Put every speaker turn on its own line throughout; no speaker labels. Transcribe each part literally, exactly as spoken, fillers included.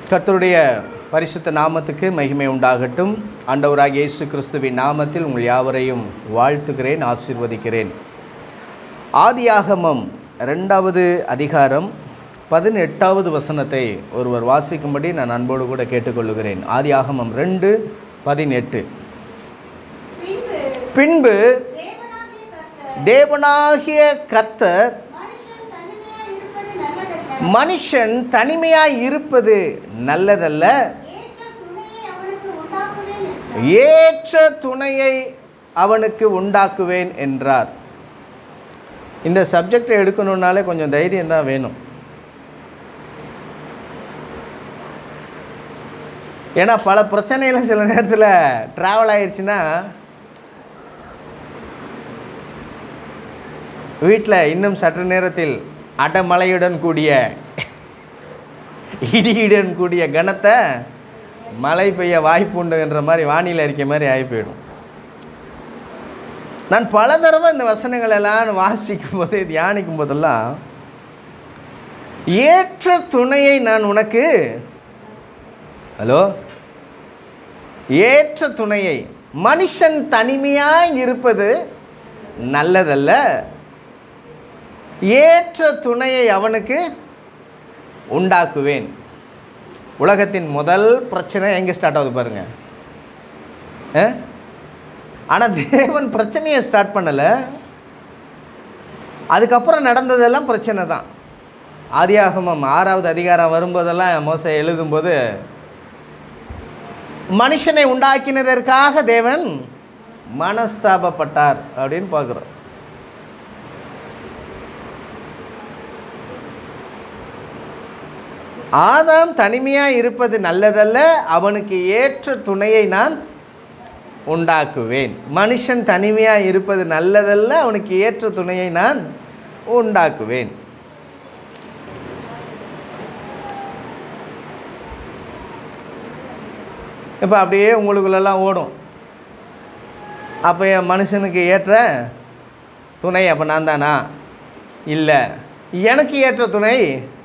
கர்த்தருடைய பரிசுத்த நாமத்துக்கு மகிமை உண்டாகட்டும். ஆண்டவராகிய இயேசு கிறிஸ்துவின் நாமத்தில் உங்கள் யாவரையும் வாழ்த்துகிறேன், ஆசீர்வதிக்கிறேன். ஆதியாகமம் ரெண்டாவது அதிகாரம் பதினெட்டாவது வசனத்தை ஒருவர் வாசிக்கும்படி நான் அன்போடு கூட கேட்டுக்கொள்கிறேன். ஆதியாகமம் ரெண்டு பதினெட்டு. பின்பு தேவனாகிய கர்த்தர் மனுஷன் தனிமையாய் இருப்பது நல்லதல்ல, ஏற்ற துணையை அவனுக்கு உண்டாக்குவேன் என்றார். இந்த சப்ஜெக்டை எடுக்கணுன்னாலே கொஞ்சம் தைரியம் தான் வேணும். ஏன்னா பல பிரச்சனைகள் சில நேரத்தில் ட்ராவல் ஆயிடுச்சுன்னா வீட்டில் இன்னும் சற்று நேரத்தில் அடமழையுடன் கூடிய இடியுடன் கூடிய கனத்தை மழை பெய்ய வாய்ப்பு உண்டு என்ற மாதிரி வானிலை அறிக்கை மாதிரி ஆகி போயிடும். நான் பல தடவை இந்த வசனங்கள் எல்லாம் வாசிக்கும் போது தியானிக்கும் போதெல்லாம் ஏற்ற துணையை நான் உனக்கு ஹலோ ஏற்ற துணையை, மனுஷன் தனிமையாய் இருப்பது நல்லதல்ல, ஏற்ற துணையை அவனுக்கு உண்டாக்குவேன். உலகத்தின் முதல் பிரச்சனை எங்கே ஸ்டார்ட் ஆகுது பாருங்க. ஆனால் தேவன் பிரச்சனையை ஸ்டார்ட் பண்ணலை, அதுக்கப்புறம் நடந்ததெல்லாம் பிரச்சனை தான். ஆதியாகமம் ஆறாவது அதிகாரம் வரும்போதெல்லாம் மோசே எழுதும்போது மனுஷனை உண்டாக்கினதற்காக தேவன் மனஸ்தாபப்பட்டார் அப்படின்னு பார்க்குறோம். ஆதாம் தனிமையாக இருப்பது நல்லதல்ல, அவனுக்கு ஏற்ற துணையை நான் உண்டாக்குவேன். மனுஷன் தனிமையாக இருப்பது நல்லதல்ல, அவனுக்கு ஏற்ற துணையை நான் உண்டாக்குவேன். இப்போ அப்படியே உங்களுக்குள்ளெல்லாம் ஓடும். அப்போ என் மனுஷனுக்கு ஏற்ற துணை அப்போ நான் தானா? இல்லை, எனக்கு ஏற்ற துணை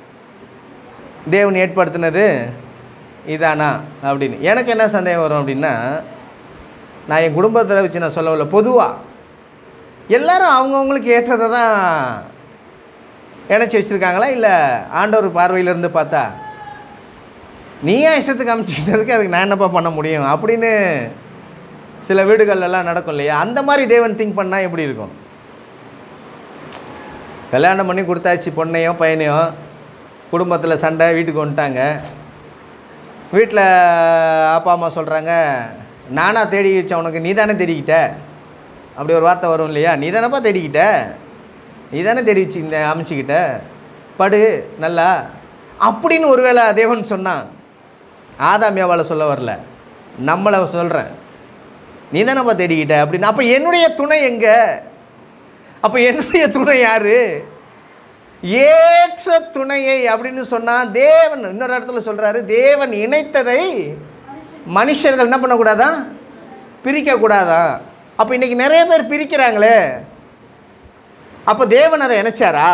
தேவன் ஏற்படுத்தினது இதானா அப்படின்னு எனக்கு என்ன சந்தேகம் வரும் அப்படின்னா, நான் என் குடும்பத்தில் வச்சு நான் சொல்லவில்லை, பொதுவாக எல்லோரும் அவங்கவுங்களுக்கு ஏற்றதை தான் இணைச்சி வச்சுருக்காங்களா, இல்லை ஆண்டவர் பார்வையிலேருந்து பார்த்தா நீ ஏன் இஷ்டத்துக்கு அமைச்சிக்கிட்டதுக்கு அதுக்கு நான் என்னப்பா பண்ண முடியும் அப்படின்னு சில வீடுகள்லாம் நடக்கும் இல்லையா? அந்த மாதிரி தேவன் திங்க் பண்ணால் எப்படி இருக்கும்? கல்யாணம் பண்ணி கொடுத்தாச்சு பொண்ணையும் பையனையும், குடும்பத்தில் சண்டை, வீட்டுக்கு வந்துட்டாங்க. வீட்டில் அப்பா அம்மா சொல்கிறாங்க, நானாக தேடி வச்சேன், உனக்கு நீ தானே தேடிக்கிட்ட, அப்படி ஒரு வார்த்தை வரும் இல்லையா? நீ தானேப்பா தேடிக்கிட்ட, நீ தானே தேடி வச்சு இந்த அமைச்சிக்கிட்ட, படு நல்லா அப்படின்னு ஒரு வேளை தேவன் சொன்னான். ஆதாம் ஏவாளை சொல்ல வரல, நம்மளை சொல்கிறேன், நீ தானேப்பா தேடிக்கிட்ட அப்படின்னு. அப்போ என்னுடைய துணை எங்கே? அப்போ என்னுடைய துணை யார்? ஏற்ற துணையை அப்படின்னு சொன்னால் தேவன் இன்னொரு இடத்துல சொல்கிறாரு, தேவன் இணைத்ததை மனுஷர்கள் என்ன பண்ணக்கூடாதா? பிரிக்கக்கூடாதா? அப்போ இன்றைக்கி நிறைய பேர் பிரிக்கிறாங்களே, அப்போ தேவன் அதை இணைச்சாரா?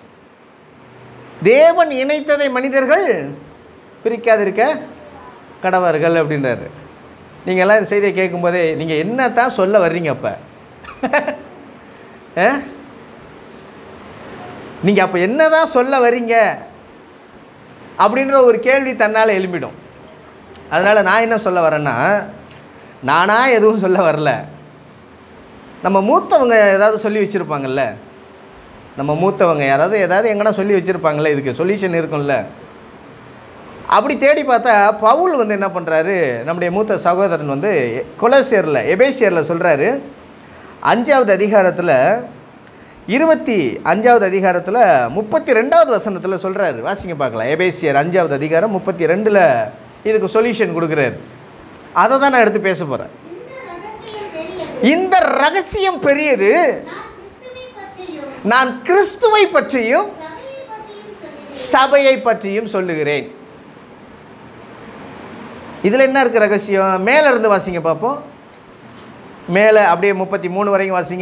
தேவன் இணைத்ததை மனிதர்கள் பிரிக்காதிருக்க கடவர்கள் அப்படின்றாரு. நீங்கள் எல்லாம் இந்த செய்தியை கேட்கும்போதே நீங்கள் என்ன தான் சொல்ல வர்றீங்க? அப்போ நீங்கள் அப்போ என்ன தான் சொல்ல வரீங்க அப்படின்ற ஒரு கேள்வி தன்னால் எழும்பிடும். அதனால் நான் என்ன சொல்ல வரேன்னா, நானாக எதுவும் சொல்ல வரல, நம்ம மூத்தவங்க ஏதாவது சொல்லி வச்சுருப்பாங்கல்ல, நம்ம மூத்தவங்க யாராவது ஏதாவது எங்கன்னா சொல்லி வச்சுருப்பாங்களே, இதுக்கு சொல்யூஷன் இருக்கும்ல. அப்படி தேடி பார்த்தா பவுல் வந்து என்ன பண்ணுறாரு, நம்முடைய மூத்த சகோதரன் வந்து கொலோசியரில் எபேசியரில் சொல்கிறாரு, அஞ்சாவது அதிகாரத்தில் இருபத்தி அஞ்சாவது அதிகாரத்தில் முப்பத்தி ரெண்டாவது வசனத்தில் சொல்கிறாரு. வாசிங்க பார்க்கலாம். எபேசியர் அஞ்சாவது அதிகாரம் முப்பத்தி ரெண்டில் இதுக்கு சொல்யூஷன் கொடுக்குறாரு. அதை தான் நான் எடுத்து பேச போகிறேன். இந்த ரகசியம் பெரியது, நான் கிறிஸ்துவை பற்றியும் சபையை பற்றியும் சொல்லுகிறேன். இதில் என்ன இருக்குது ரகசியம்? மேலே இருந்து வாசிங்க பார்ப்போம். மேலே அப்படியே முப்பத்தி மூணு வரைக்கும் வாசிங்க.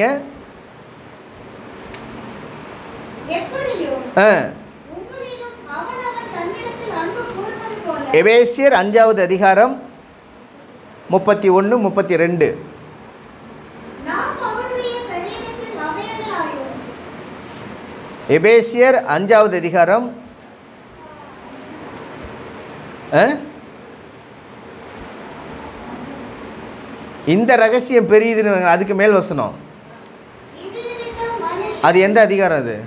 எபேசியர் அஞ்சாவது அதிகாரம் முப்பத்தி ஒன்று முப்பத்தி ரெண்டு. எபேசியர் அஞ்சாவது அதிகாரம் இந்த ரகசியம் பெரியதுன்னு அதுக்கு மேல் வசனம். அது எந்த அதிகாரம்? அது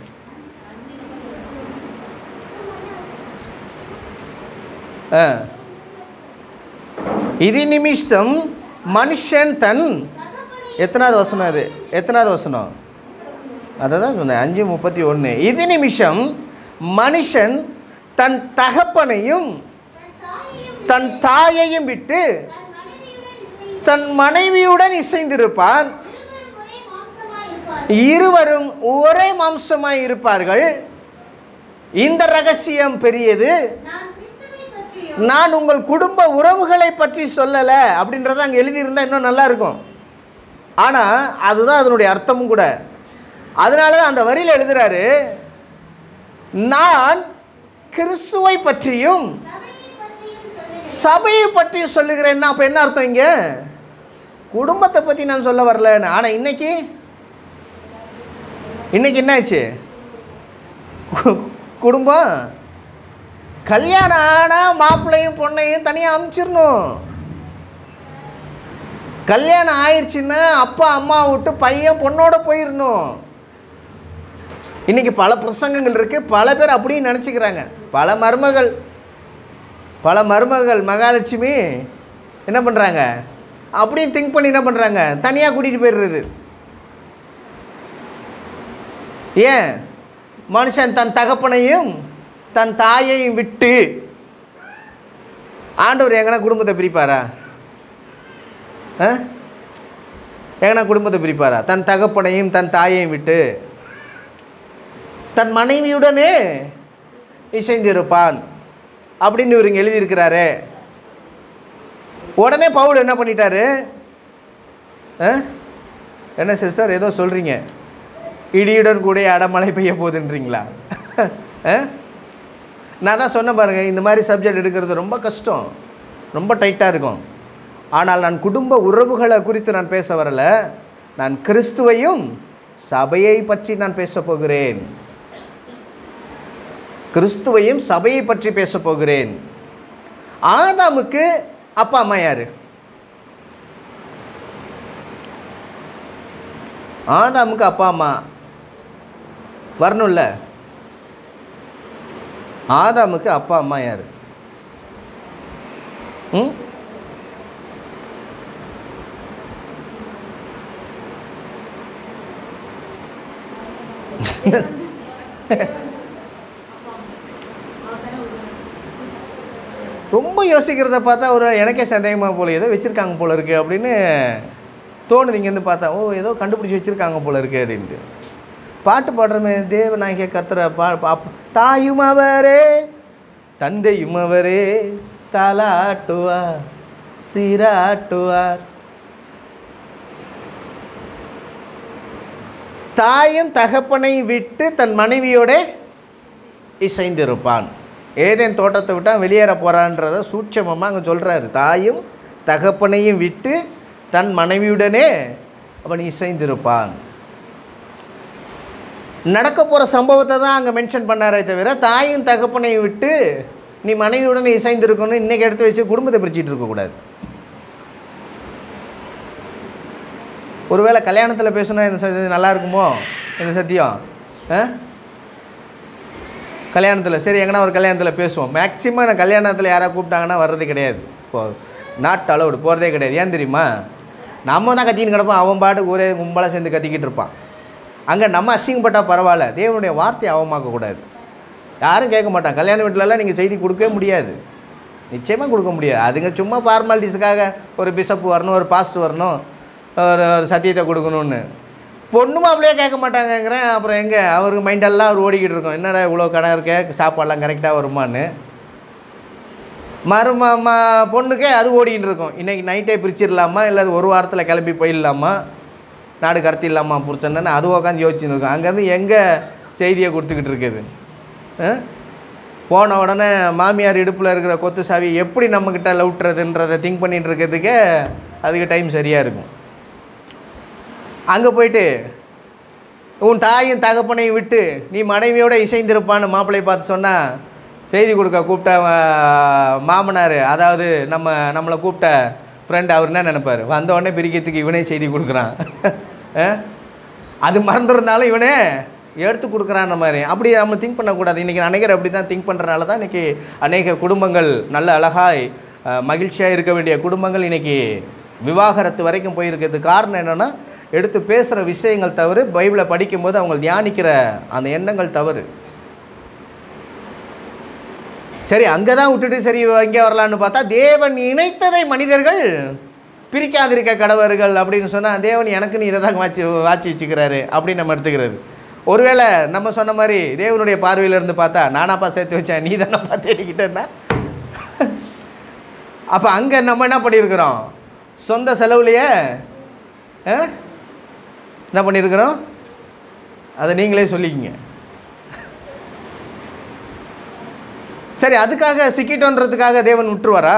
இது நிமிஷம் மனுஷன் தன் எத்தனாவது வசனம்? அது எத்தனாவது வசனம்? அதை தான் சொன்னேன், அஞ்சு முப்பத்தி ஒன்று. இது நிமிஷம் மனுஷன் தன் தகப்பனையும் தன் தாயையும் விட்டு தன் மனைவியுடன் இசைந்திருப்பான், இருவரும் ஒரே மாம்சமாய் இருப்பார்கள். இந்த ரகசியம் பெரியது. நான் உங்கள் குடும்ப உறவுகளை பற்றி சொல்லலை அப்படின்றத அங்கே எழுதியிருந்தால் இன்னும் நல்லா இருக்கும். ஆனால் அதுதான் அதனுடைய அர்த்தமும் கூட. அதனால தான் அந்த வரியில் எழுதுகிறாரு, நான் கிறிஸ்துவை பற்றியும் சபையை பற்றியும் சொல்லுகிறேன்னா. அப்போ என்ன அர்த்தம்? இங்கே குடும்பத்தை பற்றி நான் சொல்ல வரலன்னு. ஆனால் இன்னைக்கு இன்னைக்கு என்னாச்சு? குடும்பம் கல்யாணம் ஆனால் மாப்பிள்ளையும் பொண்ணையும் தனியாக அனுப்பிச்சிடணும். கல்யாணம் ஆயிடுச்சுன்னா அப்பா அம்மா விட்டு பையன் பொண்ணோட போயிடணும். இன்றைக்கி பல பிரசங்கங்கள் இருக்குது, பல பேர் அப்படியும் நினச்சிக்கிறாங்க. பல மருமகள் பல மருமகள் மகாலட்சுமி என்ன பண்ணுறாங்க, அப்படியும் திங்க் பண்ணி என்ன பண்ணுறாங்க, தனியாக கூட்டிகிட்டு போயிடுறது. ஏன்? மனுஷன் தன் தகப்பனையும் தன் தாயையும் விட்டு. ஆண்டவர் எங்கன்னா குடும்பத்தை பிரிப்பாரா? எங்கன்னா குடும்பத்தை பிரிப்பாரா? தன் தகப்பனையும் தன் தாயையும் விட்டு தன் மனைவியுடனே இசைந்திருப்பான் அப்படின்னு இவருங்க எழுதியிருக்கிறாரு. உடனே பவுல் என்ன பண்ணிட்டாரு? என்ன சார் சார் ஏதோ சொல்கிறீங்க, இடியுடன் கூட அடமழை பெய்ய போகுதுன்றீங்களா? நான் தான் சொன்ன பாருங்கள், இந்த மாதிரி சப்ஜெக்ட் எடுக்கிறது ரொம்ப கஷ்டம், ரொம்ப டைட்டாக இருக்கும். ஆனால் நான் குடும்ப உறவுகளை குறித்து நான் பேச வரலை, நான் கிறிஸ்துவையும் சபையை பற்றி நான் பேச போகிறேன். கிறிஸ்துவையும் சபையை பற்றி பேச போகிறேன். ஆதாமுக்கு அப்பா அம்மா யாரு? ஆதாமுக்கு அப்பா அம்மா வரணும்ல. ஆதாமுக்கு அப்பா அம்மா யாரு? ம் ரொம்ப யோசிக்கிறத பார்த்தா ஒரு எனக்கே சந்தேகமாக போல ஏதோ வச்சுருக்காங்க போல இருக்குது அப்படின்னு தோணுது. இங்கேருந்து பார்த்தா ஓ ஏதோ கண்டுபிடிச்சி வச்சுருக்காங்க போல இருக்குது அப்படின்ட்டு. பாட்டு பாடுறமே, தேவநாயக கர்த்தரை பா பா தாயும் அவரே தந்தையும் அவரே தாலாட்டுவார் சீராட்டுவார். தாயும் தகப்பனை விட்டு தன் மனைவியோட இசைந்திருப்பான். ஏதேன் தோட்டத்தை விட்டால் வெளியேற போகிறான்றத சூட்சமமாக அங்கே சொல்கிறாரு. தாயும் தகப்பனையும் விட்டு தன் மனைவியுடனே அவன் இசைந்திருப்பான். நடக்க போகிற சம்பவத்தை தான் அங்கே மென்ஷன் பண்ணாரே தவிர தாயும் தகப்பனையும் விட்டு நீ மனைவியுடனே இசைந்திருக்கணும் இன்றைக்கி எடுத்து வச்சு குடும்பத்தை பிரிச்சுட்டு இருக்கக்கூடாது. ஒருவேளை கல்யாணத்தில் பேசுனா இந்த ச நல்லா இருக்குமோ இந்த சத்தியம்? கல்யாணத்தில் சரி எங்கன்னா ஒரு கல்யாணத்தில் பேசுவோம். மேக்ஸிமம் நான் கல்யாணத்தில் யாராவது கூப்பிட்டாங்கன்னா வர்றது கிடையாது. இப்போது நாட்டு அளவுடு போகிறதே கிடையாது. ஏன் தெரியுமா? நம்ம தான் கத்தின்னு கிடப்போம், அவன் பாட்டுக்கு ஒரே கும்பலாக சேர்ந்து கத்திக்கிட்டு இருப்பான். அங்கே நம்ம அசிங்கப்பட்டால் பரவாயில்ல, தேவனுடைய வார்த்தையை அவமாக்கக்கூடாது. யாரும் கேட்க மாட்டான். கல்யாண வீட்டிலலாம் நீங்கள் செய்தி கொடுக்கவே முடியாது, நிச்சயமாக கொடுக்க முடியாது. அதுங்க சும்மா ஃபார்மாலிட்டிஸுக்காக ஒரு பிஷப் வரணும், ஒரு பாஸ்ட் வரணும், ஒரு ஒரு சத்தியத்தை கொடுக்கணுன்னு. பொண்ணும் அப்படியே கேட்க மாட்டாங்கங்கிறேன். அப்புறம் எங்கே அவருக்கு மைண்டெல்லாம் அவர் ஓடிக்கிட்டு இருக்கோம், என்னடா இவ்வளோ கடை இருக்க சாப்பாடெலாம் கரெக்டாக வருமானு. மருமா பொண்ணுக்கே அது ஓடிக்கிட்டு இருக்கும், இன்றைக்கி நைட்டே பிரிச்சிடலாமா இல்லை அது ஒரு வாரத்தில் கிளம்பி போயிடலாமா, நாடு கடத்திடலாமா புரிச்சோன்னு அது உட்காந்து யோசிச்சுன்னு இருக்கும். அங்கேருந்து எங்கே செய்தியை கொடுத்துக்கிட்டு இருக்குது. போன உடனே மாமியார் இடுப்பில் இருக்கிற கொத்து சாவி எப்படி நம்மக்கிட்ட லவுட்டுறதுன்றதை திங்க் பண்ணிகிட்டு இருக்கிறதுக்கே அதுக்கு டைம் சரியாக இருக்கும். அங்கே போயிட்டு உன் தாயும் தகப்பனையும் விட்டு நீ மனைவியோடு இசைந்திருப்பான்னு மாப்பிள்ளையை பார்த்து சொன்னால் செய்தி கொடுக்க கூப்பிட்ட மாமனார், அதாவது நம்ம நம்மளை கூப்பிட்ட ஃப்ரெண்ட், அவர் என்ன நினைப்பார்? வந்த உடனே பிரிக்கிறதுக்கு இவனே செய்தி கொடுக்குறான், அது மறந்துருந்தாலும் இவனே எடுத்து கொடுக்குறான்ற மாதிரி. அப்படி நம்ம திங்க் பண்ணக்கூடாது. இன்றைக்கி அநேகர் அப்படி தான் திங்க் பண்ணுறனால தான் இன்றைக்கி அநேக குடும்பங்கள் நல்ல அழகாய் மகிழ்ச்சியாக இருக்க வேண்டிய குடும்பங்கள் இன்றைக்கி விவாகரத்து வரைக்கும் போயிருக்கிறதுக்கு காரணம் என்னென்னா, எடுத்து பேசுகிற விஷயங்கள் தவறு, பைபிளை படிக்கும்போது அவங்க தியானிக்கிற அந்த எண்ணங்கள் தவறு. சரி, அங்கே தான் விட்டுட்டு சரி இங்கே வரலான்னு பார்த்தா, தேவன் இணைத்ததை மனிதர்கள் பிரிக்காதிருக்க கடவர்கள் அப்படின்னு சொன்னால், தேவன் எனக்கு நீ இதை தான் வாட்சி வாட்சி வச்சுக்கிறாரு அப்படின்னு நம்ம எடுத்துக்கிறது. ஒருவேளை நம்ம சொன்ன மாதிரி தேவனுடைய பார்வையிலேருந்து பார்த்தா, நானாப்பா சேர்த்து வச்சேன், நீ தானப்பா தேடிக்கிட்டேன்னா, அப்போ அங்கே நம்ம என்ன பண்ணியிருக்கிறோம்? சொந்த செலவுலையே என்ன பண்ணியிருக்கிறோம்? அதை நீங்களே சொல்லிக்கிங்க. சரி, அதுக்காக சிக்கிட்டோன்றதுக்காக தேவன் விட்டுருவாரா?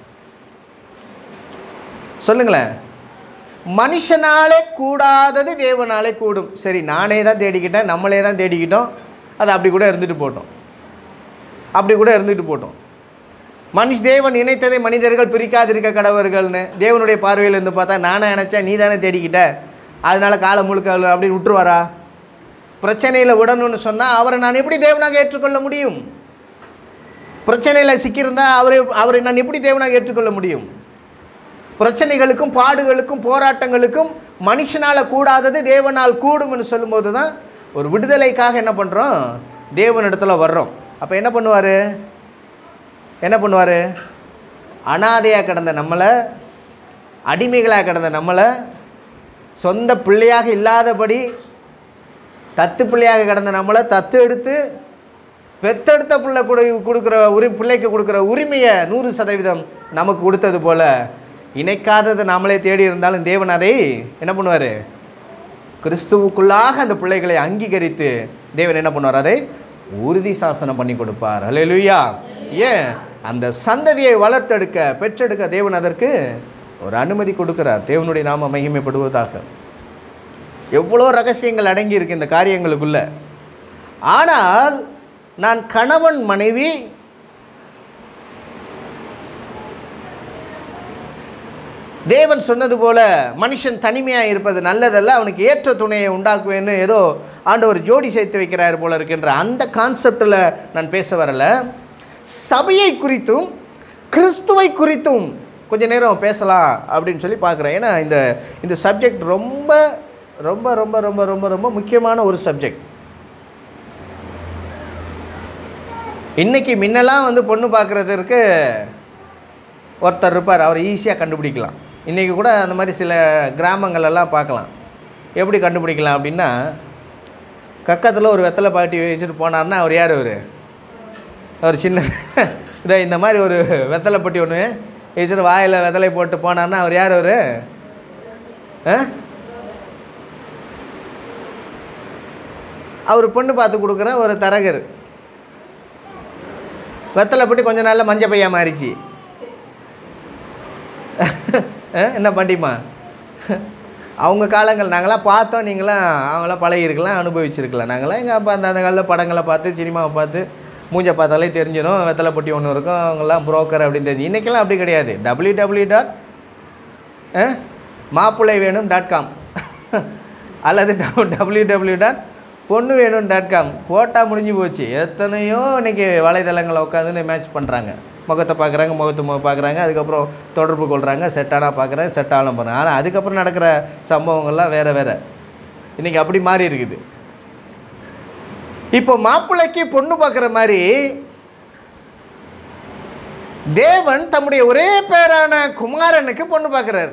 சொல்லுங்களேன். மனுஷனாலே கூடாதது தேவனாலே கூடும். சரி, நானே தான் தேடிக்கிட்டேன், நம்மளே தான் தேடிக்கிட்டோம், அது அப்படி கூட இருந்துட்டு போட்டோம், அப்படி கூட இருந்துட்டு போட்டோம். மனுஷ தேவன் இணைத்ததை மனிதர்கள் பிரிக்காதிருக்க கடவர்கள்னு தேவனுடைய பார்வையில் இருந்து பார்த்தா, நானே நினச்சேன், நீ தானே தேடிக்கிட்ட, அதனால் காலம் முழுக்க அப்படின்னு விட்டுருவாரா? பிரச்சனையில் விடணும்னு சொன்னால் அவரை நான் எப்படி தேவனாக ஏற்றுக்கொள்ள முடியும்? பிரச்சனையில் சிக்கியிருந்தால் அவரை அவரை நான் எப்படி தேவனாக ஏற்றுக்கொள்ள முடியும்? பிரச்சனைகளுக்கும் பாடுகளுக்கும் போராட்டங்களுக்கும் மனுஷனால் கூடாதது தேவனால் கூடும்னு சொல்லும்போது தான் ஒரு விடுதலைக்காக என்ன பண்ணுறோம்? தேவனிடத்தில் வர்றோம். அப்போ என்ன பண்ணுவார்? என்ன பண்ணுவார்? அனாதையாக கிடந்த நம்மளை, அடிமைகளாக கிடந்த நம்மளை, சொந்த பிள்ளையாக இல்லாதபடி தத்து பிள்ளையாக கிடந்த நம்மளை தத்து எடுத்து பெத்தெடுத்த பிள்ளை கொடு கொடுக்குற உரி பிள்ளைக்கு கொடுக்குற உரிமையை நூறு சதவீதம் நமக்கு கொடுத்தது போல், இணைக்காததை நாமளே தேடி இருந்தாலும் தேவன் அதை என்ன பண்ணுவார்? கிறிஸ்துவுக்குள்ளாக அந்த பிள்ளைகளை அங்கீகரித்து தேவன் என்ன பண்ணுவார்? அதை உறுதி சாசனம் பண்ணி கொடுப்பார். அல்லேலூயா. ஏன்? அந்த சந்ததியை வளர்த்தெடுக்க பெற்றெடுக்க தேவன் அதற்கு ஒரு அனுமதி கொடுக்கிறார். தேவனுடைய நாம மகிமைப்படுவதாக. எவ்வளோ ரகசியங்கள் அடங்கி இருக்கு இந்த காரியங்களுக்குள்ள. ஆனால் நான் கணவன் மனைவி தேவன் சொன்னது போல மனுஷன் தனிமையாக இருப்பது நல்லதல்ல, அவனுக்கு ஏற்ற துணையை உண்டாக்குவேன்னு ஏதோ ஆண்டவர் ஜோடி சேர்த்து வைக்கிறார் போல இருக்கின்ற அந்த கான்செப்டில் நான் பேச வரல. சபையை குறித்தும் கிறிஸ்துவை குறித்தும் கொஞ்சம் நேரம் பேசலாம் அப்படின்னு சொல்லி பார்க்குறேன். ஏன்னா இந்த இந்த சப்ஜெக்ட் ரொம்ப ரொம்ப ரொம்ப ரொம்ப ரொம்ப ரொம்ப முக்கியமான ஒரு சப்ஜெக்ட். இன்றைக்கி முன்னெல்லாம் வந்து பொண்ணு பார்க்குறதுக்கு ஒருத்தர் இருப்பார், அவர் ஈஸியாக கண்டுபிடிக்கலாம். இன்றைக்கி கூட அந்த மாதிரி சில கிராமங்களெல்லாம் பார்க்கலாம். எப்படி கண்டுபிடிக்கலாம் அப்படின்னா, கக்கத்தில் ஒரு வெத்தலை பாட்டி வச்சுட்டு போனார்னா அவர் யார்? அவர் அவர் சின்ன இதை இந்த மாதிரி ஒரு வெத்தலை பட்டி ஒன்று வச்சுட்டு வாயில் வெத்தலை போட்டு போனார்னா அவர் யார்? அவர் அவர் பொண்ணு பார்த்து கொடுக்குற ஒரு தரகர். வெத்தலை பட்டி கொஞ்ச நாளில் மஞ்சள் பையா மாறிச்சு. என்ன பண்ணிமா? அவங்க காலங்கள் நாங்களாம் பார்த்தோம், நீங்களாம் அவங்களாம் பழகிருக்கலாம், அனுபவிச்சிருக்கலாம். நாங்களாம் எங்கள் அப்பா அந்த அந்த காலத்தில் படங்களை பார்த்து சினிமாவை பார்த்து மூஞ்சை பார்த்தாலே தெரிஞ்சிடும் வெத்தலை பொட்டி ஒன்று இருக்கும், அவங்கெல்லாம் புரோக்கர் அப்படின்னு தெரிஞ்சு. இன்றைக்கெல்லாம் அப்படி கிடையாது. டபிள்யூ டபிள்யூ டாட் மாப்பிள்ளை வேணும் டாட் காம் அல்லது டபிள்யூ டபிள்யூ டாட் பொண்ணு வேணும் டாட் காம் போட்டால் முடிஞ்சு போச்சு. எத்தனையோ இன்றைக்கி வலைதளங்களை உட்காந்துன்னு மேட்ச் பண்ணுறாங்க. முகத்தை பார்க்குறாங்க, முகத்து முகம் பார்க்குறாங்க, அதுக்கப்புறம் தொடர்பு கொள்கிறாங்க, செட்டானா பார்க்குறாங்க, செட்டாலும் பண்ணுறாங்க. ஆனால் அதுக்கப்புறம் நடக்கிற சம்பவங்கள்லாம் வேறு வேறு. இன்றைக்கி அப்படி மாறி இருக்குது. இப்போ மாப்பிள்ளைக்கு பொண்ணு பார்க்குற மாதிரி தேவன் தம்முடைய ஒரே பேரான குமாரனுக்கு பொண்ணு பார்க்குறாரு.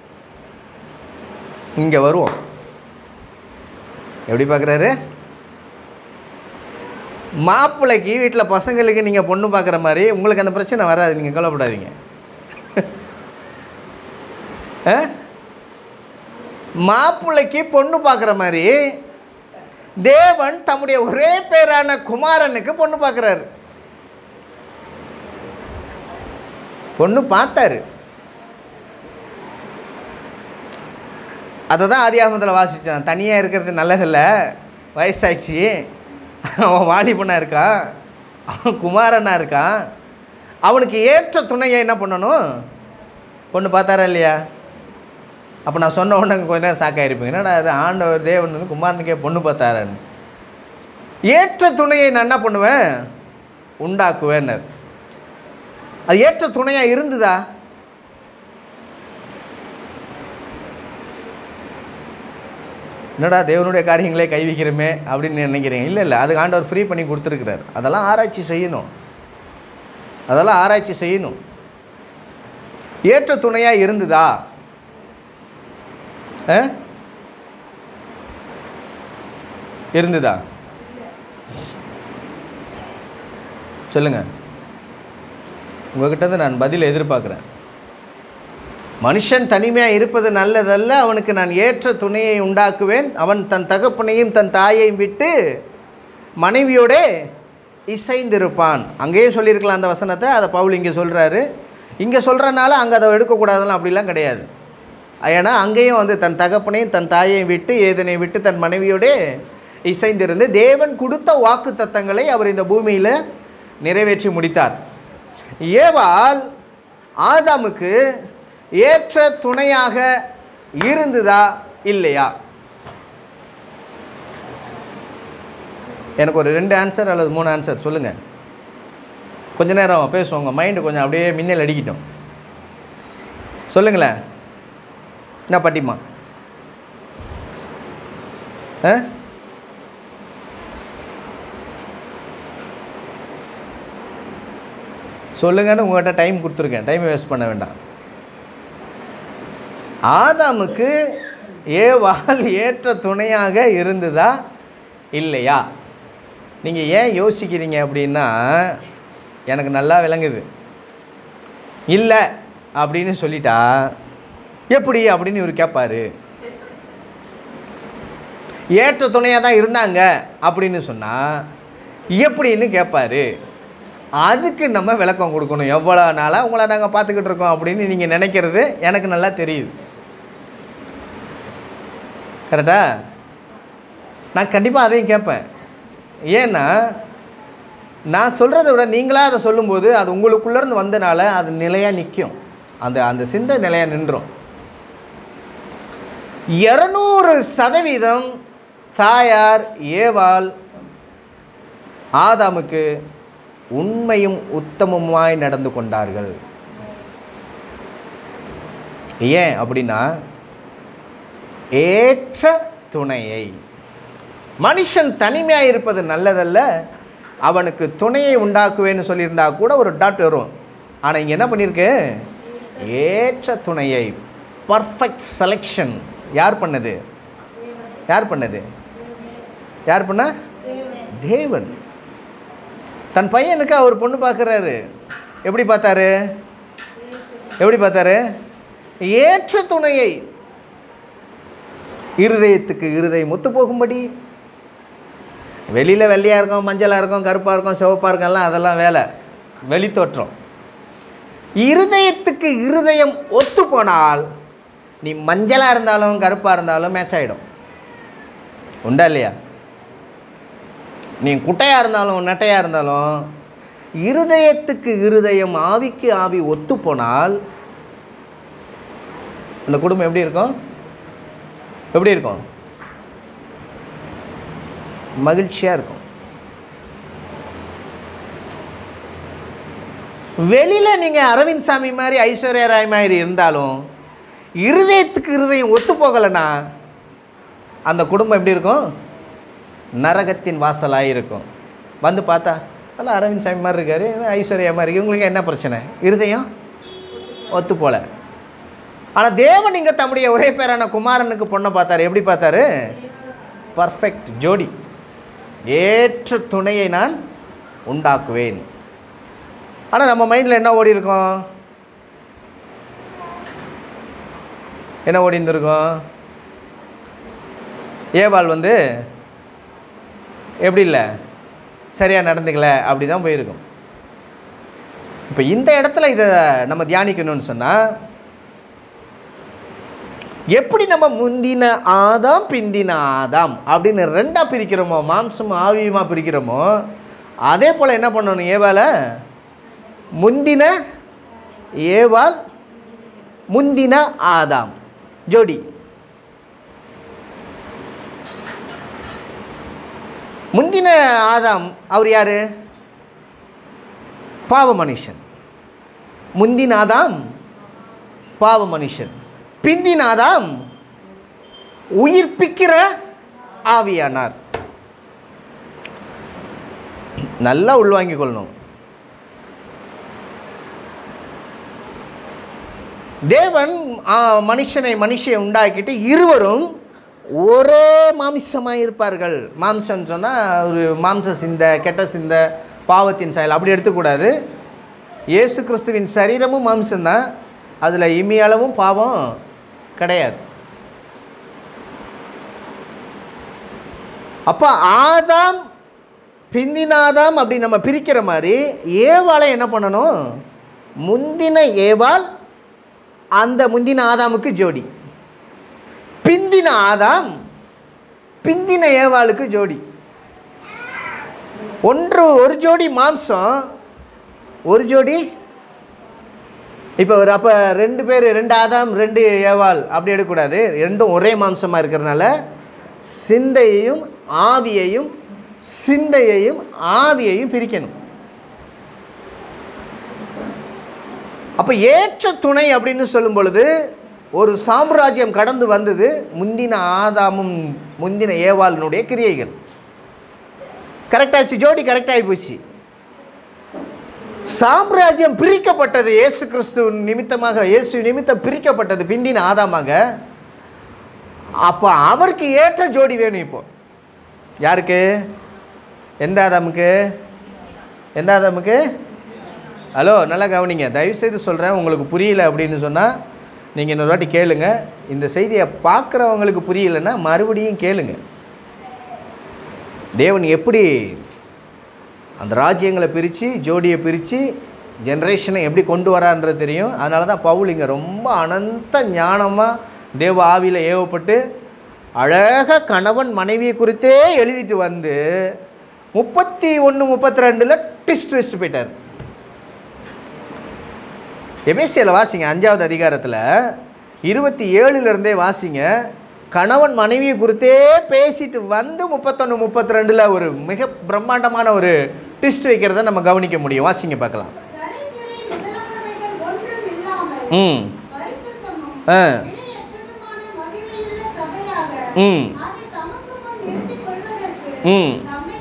இங்கே வருவோம். எப்படி பார்க்குறாரு? மாப்பிள்ளைக்கு வீட்டில் பசங்களுக்கு நீங்கள் பொண்ணு பார்க்குற மாதிரி உங்களுக்கு அந்த பிரச்சனை வராது, நீங்கள் கவலைப்படாதீங்க. மாப்பிள்ளைக்கு பொண்ணு பார்க்குற மாதிரி தேவன் தம்முடைய ஒரே பேரான குமாரனுக்கு பொண்ணு பார்க்குறாரு. பொண்ணு பார்த்தாரு. அதை தான் ஆதியாகமத்தில் வாசித்தான். தனியாக இருக்கிறது நல்லதில்லை, வயசாயிடுச்சு, அவன் வாலிபனாக இருக்கான், அவன் குமாரனாக இருக்கான், அவனுக்கு ஏற்ற துணையை என்ன பண்ணணும்? பொண்ணு பார்த்தாரா இல்லையா? அப்போ நான் சொன்ன உடனே கொஞ்ச நேரம் சாக்காயிருப்பேன். என்னடா அது ஆண்டவர் தேவன் வந்து குமாரனுக்கே பொண்ணு பார்த்தாரன்னு. ஏற்ற துணையை நான் என்ன பண்ணுவேன்? உண்டாக்குவேன்னு. அது ஏற்ற துணையாக இருந்ததா? என்னடா தேவனுடைய காரியங்களே கை வைக்கிறோமே அப்படின்னு நினைக்கிறீங்க. இல்லை இல்லை, அதுக்கு ஆண்டவர் ஃப்ரீ பண்ணி கொடுத்துருக்கிறார். அதெல்லாம் ஆராய்ச்சி செய்யணும், அதெல்லாம் ஆராய்ச்சி செய்யணும். ஏற்ற துணையாக இருந்ததா? இருந்ததா? சொல்லுங்கள். உங்கள்கிட்ட நான் பதில் எதிர்பார்க்குறேன். மனுஷன் தனிமையாக இருப்பது நல்லதல்ல, அவனுக்கு நான் ஏற்ற துணையை உண்டாக்குவேன், அவன் தன் தகப்பனையும் தன் தாயையும் விட்டு மனைவியோட இசைந்திருப்பான். அங்கேயே சொல்லியிருக்கலாம் அந்த வசனத்தை, அதை பவுல் இங்கே சொல்கிறாரு. இங்கே சொல்கிறனால அங்கே அதை எடுக்கக்கூடாதுலாம் அப்படிலாம் கிடையாது. ஏன்னா அங்கேயும் வந்து தன் தகப்பனையும் தன் தாயையும் விட்டு ஏதனை விட்டு தன் மனைவியோட இசைந்திருந்து தேவன் கொடுத்த வாக்கு தத்தங்களை அவர் இந்த பூமியில் நிறைவேற்றி முடித்தார். ஏவாள் ஆதாமுக்கு ஏற்ற துணையாக இருந்ததா இல்லையா? எனக்கு ஒரு ரெண்டு ஆன்சர் அல்லது மூணு ஆன்சர் சொல்லுங்கள். கொஞ்ச நேரம் பேசுவோங்க, மைண்டு கொஞ்சம் அப்படியே மின்னல் அடிக்கட்டும். சொல்லுங்களேன். என்ன பாட்டிமா? ஆ சொல்லுங்கன்னு உங்கள்கிட்ட டைம் கொடுத்துருக்கேன், டைம் வேஸ்ட் பண்ண வேண்டாம். ஆதாமுக்கு ஏவாள் ஏற்ற துணையாக இருந்ததா இல்லையா? நீங்கள் ஏன் யோசிக்கிறீங்க அப்படின்னா, எனக்கு நல்லா விளங்குது. இல்லை அப்படின்னு சொல்லிட்டா எப்படி அப்படின்னு இவர் கேட்பார். ஏற்ற துணையாக தான் இருந்தாங்க அப்படின்னு சொன்னால் எப்படின்னு கேட்பார். அதுக்கு நம்ம விளக்கம் கொடுக்கணும். எவ்வளோ நாளாக உங்களை நாங்கள் பார்த்துக்கிட்டு இருக்கோம் அப்படின்னு நீங்கள் நினைக்கிறது எனக்கு நல்லா தெரியுது. கரெக்டா? நான் கண்டிப்பாக அதையும் கேட்பேன். ஏன்னா நான் சொல்கிறத விட நீங்களாக அதை சொல்லும்போது அது உங்களுக்குள்ளேருந்து வந்தனால அது நிலையாக நிற்கும். அந்த அந்த சிந்தை நிலையாக நின்றோம். இருநூறு சதவீதம் தாயார் ஏவாள் ஆதாமுக்கு உண்மையும் உத்தமமாய் நடந்து கொண்டார்கள். ஏன் அப்படின்னா, ஏற்ற துணையை, மனுஷன் தனிமையாக இருப்பது நல்லதல்ல, அவனுக்கு துணையை உண்டாக்குவேன்னு சொல்லியிருந்தா கூட ஒரு டாட் வரும். ஆனால் இங்கே என்ன பண்ணியிருக்கு? ஏற்ற துணையை, பர்ஃபெக்ட் செலெக்ஷன். யார் பண்ணது? யார் பண்ணது? யார் பண்ண? தேவன். தன் பையனுக்கு அவர் பொண்ணு பார்க்குறாரு. எப்படி பார்த்தாரு? எப்படி பார்த்தாரு? ஏற்ற துணையை, இருதயத்துக்கு இருதயம் ஒத்து போகும்படி. வெளியில் வெள்ளையாக இருக்கும், மஞ்சளாக இருக்கும், கருப்பாக இருக்கும், சிவப்பாக இருக்கும்லாம் அதெல்லாம் வேலை, வெளித்தோற்றம். இருதயத்துக்கு இருதயம் ஒத்து போனால் நீ மஞ்சளாக இருந்தாலும் கருப்பாக இருந்தாலும் மேட்ச் ஆகிடும். உண்டா இல்லையா? நீ குட்டையாக இருந்தாலும் நெட்டையாக இருந்தாலும் இருதயத்துக்கு இருதயம், ஆவிக்கு ஆவி ஒத்து போனால் அந்த குடும்பம் எப்படி இருக்கும்? எப்படி இருக்கும்? மகிழ்ச்சியாக இருக்கும். வெளியில் நீங்கள் அரவிந்த் சாமி மாதிரி ஐஸ்வர்யா ராய் மாதிரி இருந்தாலும் இருதயத்துக்கு இருதயம் ஒத்து போகலைன்னா அந்த குடும்பம் எப்படி இருக்கும்? நரகத்தின் வாசலாக இருக்கும். வந்து பார்த்தா நல்லா அரவிந்த் சாமி மாதிரி இருக்காரு, ஐஸ்வர்யா மாதிரி இருக்கு, இவங்களுக்கு என்ன பிரச்சனை? இருதயம் ஒத்து போல. ஆனால் தேவன் இங்கே தம்முடைய ஒரே பேரான குமாரனுக்கு பொண்ணை பார்த்தாரு. எப்படி பார்த்தாரு? பர்ஃபெக்ட் ஜோடி, ஏற்ற துணையை நான் உண்டாக்குவேன். ஆனால் நம்ம மைண்டில் என்ன ஓடி இருக்கோம்? என்ன ஓடி இருந்திருக்கோம்? ஏவாள் வந்து எப்படி இல்லை, சரியாக நடந்துக்கல, அப்படி தான் போயிருக்கும். இப்போ இந்த இடத்துல இதை நம்ம தியானிக்கணும்னு சொன்னால், எப்படி நம்ம முந்தின ஆதாம் பிந்தின ஆதாம் அப்படின்னு ரெண்டாக பிரிக்கிறோமோ, மாம்சம் ஆவியுமா பிரிக்கிறோமோ, அதே போல் என்ன பண்ணணும், ஏவாளை முந்தின ஏவாள் முந்தின ஆதாம் ஜோடி. முந்தின ஆதாம் அவர் யார்? பாவ மனுஷன். முந்தின ஆதாம் பாவ மனுஷன். பிந்தின ஆதாம் உயிர்ப்பிக்கிற ஆவியானார். நல்லா உள்வாங்கிக் கொள்ளணும். தேவன் மனுஷனை மனுஷனை உண்டாக்கிட்டு இருவரும் ஒரே மாம்சமாக இருப்பார்கள். மாம்சம் சொன்னால் ஒரு மாம்ச சிந்தை, கெட்ட சிந்தை, பாவத்தின் செயல் அப்படி எடுத்துக்கூடாது. இயேசு கிறிஸ்துவின் சரீரமும் மாம்சம்தான், அதில் இம்மியளவும் பாவம் கிடையாது. அப்போ ஆதாம் பிந்தின ஆதாம் அப்படி நம்ம பிரிக்கிற மாதிரி ஏவாளை என்ன பண்ணணும், முந்தின ஏவாள் அந்த முந்தின ஆதாமுக்கு ஜோடி, பிந்தின ஆதாம் பிந்தின ஏவாளுக்கு ஜோடி. ஒன்று ஒரு ஜோடி மாம்சம், ஒரு ஜோடி. இப்போ ஒரு அப்போ ரெண்டு பேர், ரெண்டு ஆதாம் ரெண்டு ஏவாள் அப்படி எடுக்கக்கூடாது. ரெண்டும் ஒரே மாம்சமாக இருக்கிறதுனால சிந்தையையும் ஆவியையும் சிந்தையையும் ஆவியையும் பிரிக்கணும். அப்போ ஏற்ற துணை அப்படின்னு சொல்லும் பொழுது ஒரு சாம்ராஜ்யம் கடந்து வந்தது. முந்தின ஆதாமும் முந்தின ஏவாளினுடைய கிரியைகள் கரெக்டாச்சு, ஜோடி கரெக்டாகி போச்சு. சாம்ராஜ்யம் பிரிக்கப்பட்டது, இயேசு கிறிஸ்து நிமித்தமாக, இயேசு நிமித்தம் பிரிக்கப்பட்டது பிந்தின ஆதாமாக. அப்போ அவருக்கு ஏற்ற ஜோடி வேணும். இப்போ யாருக்கு? எந்த ஆதாமுக்கு? எந்த ஆதாமுக்கு? ஹலோ, நல்லா கவனிங்க, தயவுசெய்து சொல்கிறேன். உங்களுக்கு புரியல அப்படின்னு சொன்னால் நீங்கள் இன்னொரு வாட்டி கேளுங்க. இந்த செய்தியை பார்க்குறவங்களுக்கு புரியலைன்னா மறுபடியும் கேளுங்க. தேவன் எப்படி அந்த ராஜ்யங்களை பிரித்து, ஜோடியை பிரித்து, ஜென்ரேஷனை எப்படி கொண்டு வரான்றது தெரியும். அதனால தான் பவுல் இங்கே ரொம்ப அனந்த ஞானமாக தேவ ஆவியில் ஏவப்பட்டு அழகாக கணவன் மனைவியை குறித்தே எழுதிட்டு வந்து முப்பத்தி ஒன்று முப்பத்தி ரெண்டில் ட்விஸ்ட் வச்சு போயிட்டார். எபேசியில் வாசிங்க, அஞ்சாவது அதிகாரத்தில் இருபத்தி ஏழுலேருந்தே வாசிங்க. கணவன் மனைவியை குறித்தே பேசிட்டு வந்து முப்பத்தொன்று முப்பத்தி ரெண்டில் ஒரு மிக பிரம்மாண்டமான ஒரு ட்விஸ்ட் வைக்கிறத நம்ம கவனிக்க முடியும். வாசிங்க பார்க்கலாம். ம் ஆ ம் ம்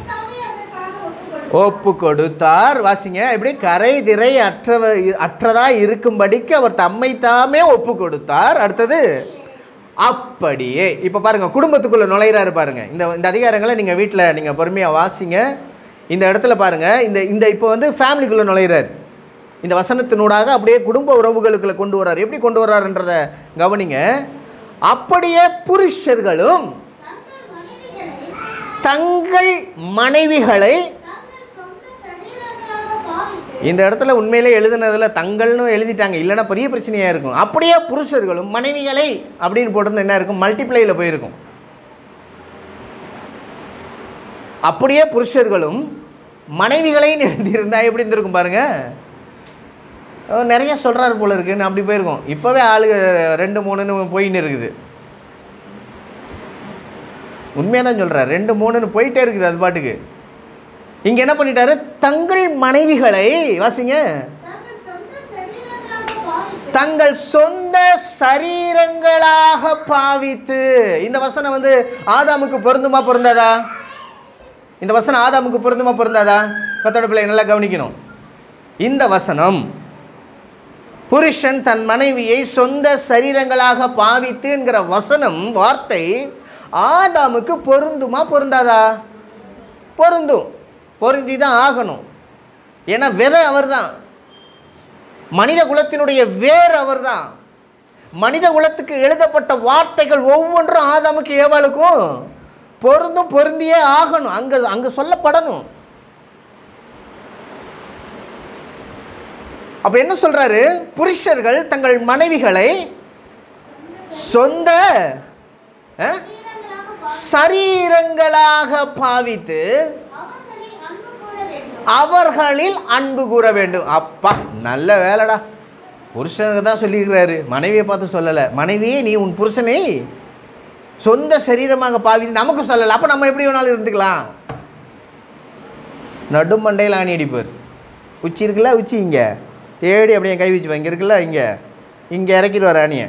ஒப்பு கொடுத்தார். வாசிங்க, இப்படி கரை திரை அற்றவ அற்றதாக இருக்கும்படிக்கு அவர் தம்மை தாமே ஒப்பு கொடுத்தார். அடுத்தது அப்படியே. இப்போ பாருங்கள், குடும்பத்துக்குள்ளே நுழையிறாரு பாருங்கள். இந்த இந்த அதிகாரங்களை நீங்கள் வீட்டில் நீங்கள் பொறுமையாக வாசிங்க. இந்த இடத்துல பாருங்கள், இந்த இந்த இப்போ வந்து ஃபேமிலிக்குள்ளே நுழையிறார். இந்த வசனத்தினூடாக அப்படியே குடும்ப உறவுகளுக்குள்ளே கொண்டு வர்றார். எப்படி கொண்டு வர்றாருன்றதை கவனிங்க. அப்படியே புருஷர்களும் தங்கள் மனைவிகளை, இந்த இடத்துல உண்மையிலே எழுதுனதில் தங்கள்னு எழுதிட்டாங்க, இல்லைன்னா பெரிய பிரச்சனையாக இருக்கும். அப்படியே புருஷர்களும் மனைவிகளை அப்படின்னு போட்டிருந்தா என்ன இருக்கும்? மல்டிப்ளையில் போயிருக்கும். அப்படியே புருஷர்களும் மனைவிகளைன்னு எழுதியிருந்தா எப்படி இருந்திருக்கும் பாருங்கள். நிறைய சொல்கிறாரு போல இருக்குன்னு அப்படி போயிருக்கோம். இப்போவே ஆளுங்க ரெண்டு மூணுன்னு போயின்னு இருக்குது. உண்மையாக தான் சொல்கிறார், ரெண்டு மூணுன்னு போயிட்டே இருக்குது அது பாட்டுக்கு. இங்கே என்ன பண்ணிட்டாரு? தங்கள் மனைவிகளை, வாசிங்க, தங்கள் சொந்த சரீரங்களாக பாவித்து. இந்த வசனம் வந்து ஆதாமுக்கு பொருந்துமா பொருந்தாதா? இந்த வசனம் ஆதாமுக்கு பொருந்துமா பொருந்தாதா? கத்தோட பிள்ளை நல்லா கவனிக்கணும். இந்த வசனம் புருஷன் தன் மனைவியை சொந்த சரீரங்களாக பாவித்துங்கிற வசனம், வார்த்தை ஆதாமுக்கு பொருந்துமா பொருந்தாதா? பொருந்தும், பொருந்தி தான் ஆகணும். ஏன்னா விதை அவர் தான், மனித குலத்தினுடைய வேர் அவர் தான். மனித குலத்துக்கு எழுதப்பட்ட வார்த்தைகள் ஒவ்வொன்றும் ஆதாமுக்கு ஏவாளுக்கும் பொருந்தும், பொருந்தியே ஆகணும். அங்கே அங்கே சொல்லப்படணும். அப்போ என்ன சொல்கிறாரு? புருஷர்கள் தங்கள் மனைவிகளை சொந்த சரீரங்களாக பாவித்து அவர்களில் அன்பு கூற வேண்டும். அப்பா நல்ல வேலைடா, புருஷனுக்கு தான் சொல்லியிருக்கிறாரு, மனைவியை பார்த்து சொல்லலை. மனைவியே நீ உன் புருஷனை சொந்த சரீரமாக பாவித்து நமக்கு சொல்லலை. அப்போ நம்ம எப்படி வேணாலும் இருந்துக்கலாம். நடுமண்டையில் ஆணி அடிப்பார். உச்சி இருக்குல்ல, உச்சி இங்கே தேடி அப்படியே கை வச்சு இங்கே இருக்குல்ல, இங்கே இங்கே இறக்கிடுவார் ஆணியை.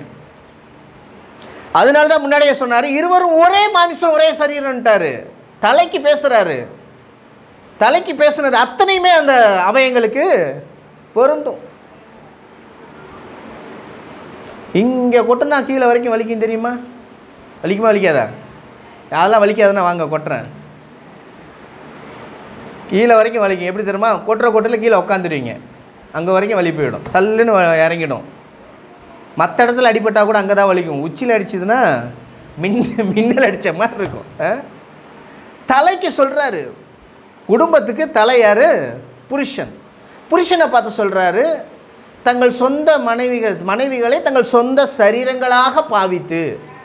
அதனால தான் முன்னாடியே சொன்னார், இருவரும் ஒரே மாமிசம் ஒரே சரீரம்ட்டாரு. தலைக்கு பேசுகிறாரு. தலைக்கு பேசுனது அத்தனையுமே அந்த அவயங்களுக்கு பொருந்தும். இங்கே கொட்டினா கீழே வரைக்கும் வலிக்கும் தெரியுமா? வலிக்குமா வலிக்காதா? அதெல்லாம் வலிக்காதுன்னா வாங்க கொட்டுறேன். கீழே வரைக்கும் வலிக்கும். எப்படி தெரியுமா? கொட்டுற கொட்டில் கீழே உட்காந்துருவீங்க, அங்கே வரைக்கும் வலி போயிடும், சல்லுன்னு இறங்கிடும். மற்ற இடத்துல அடிபட்டால் கூட அங்கே தான் வலிக்கும். உச்சியில் அடிச்சதுன்னா மின் மின்னல் அடித்த மாதிரி இருக்கும். தலைக்கு சொல்கிறாரு, குடும்பத்துக்கு தலை யார்? புருஷன். புருஷனை பார்த்து சொல்கிறாரு, தங்கள் சொந்த மனைவிகள் மனைவிகளை தங்கள் சொந்த சரீரங்களாக பாவித்து.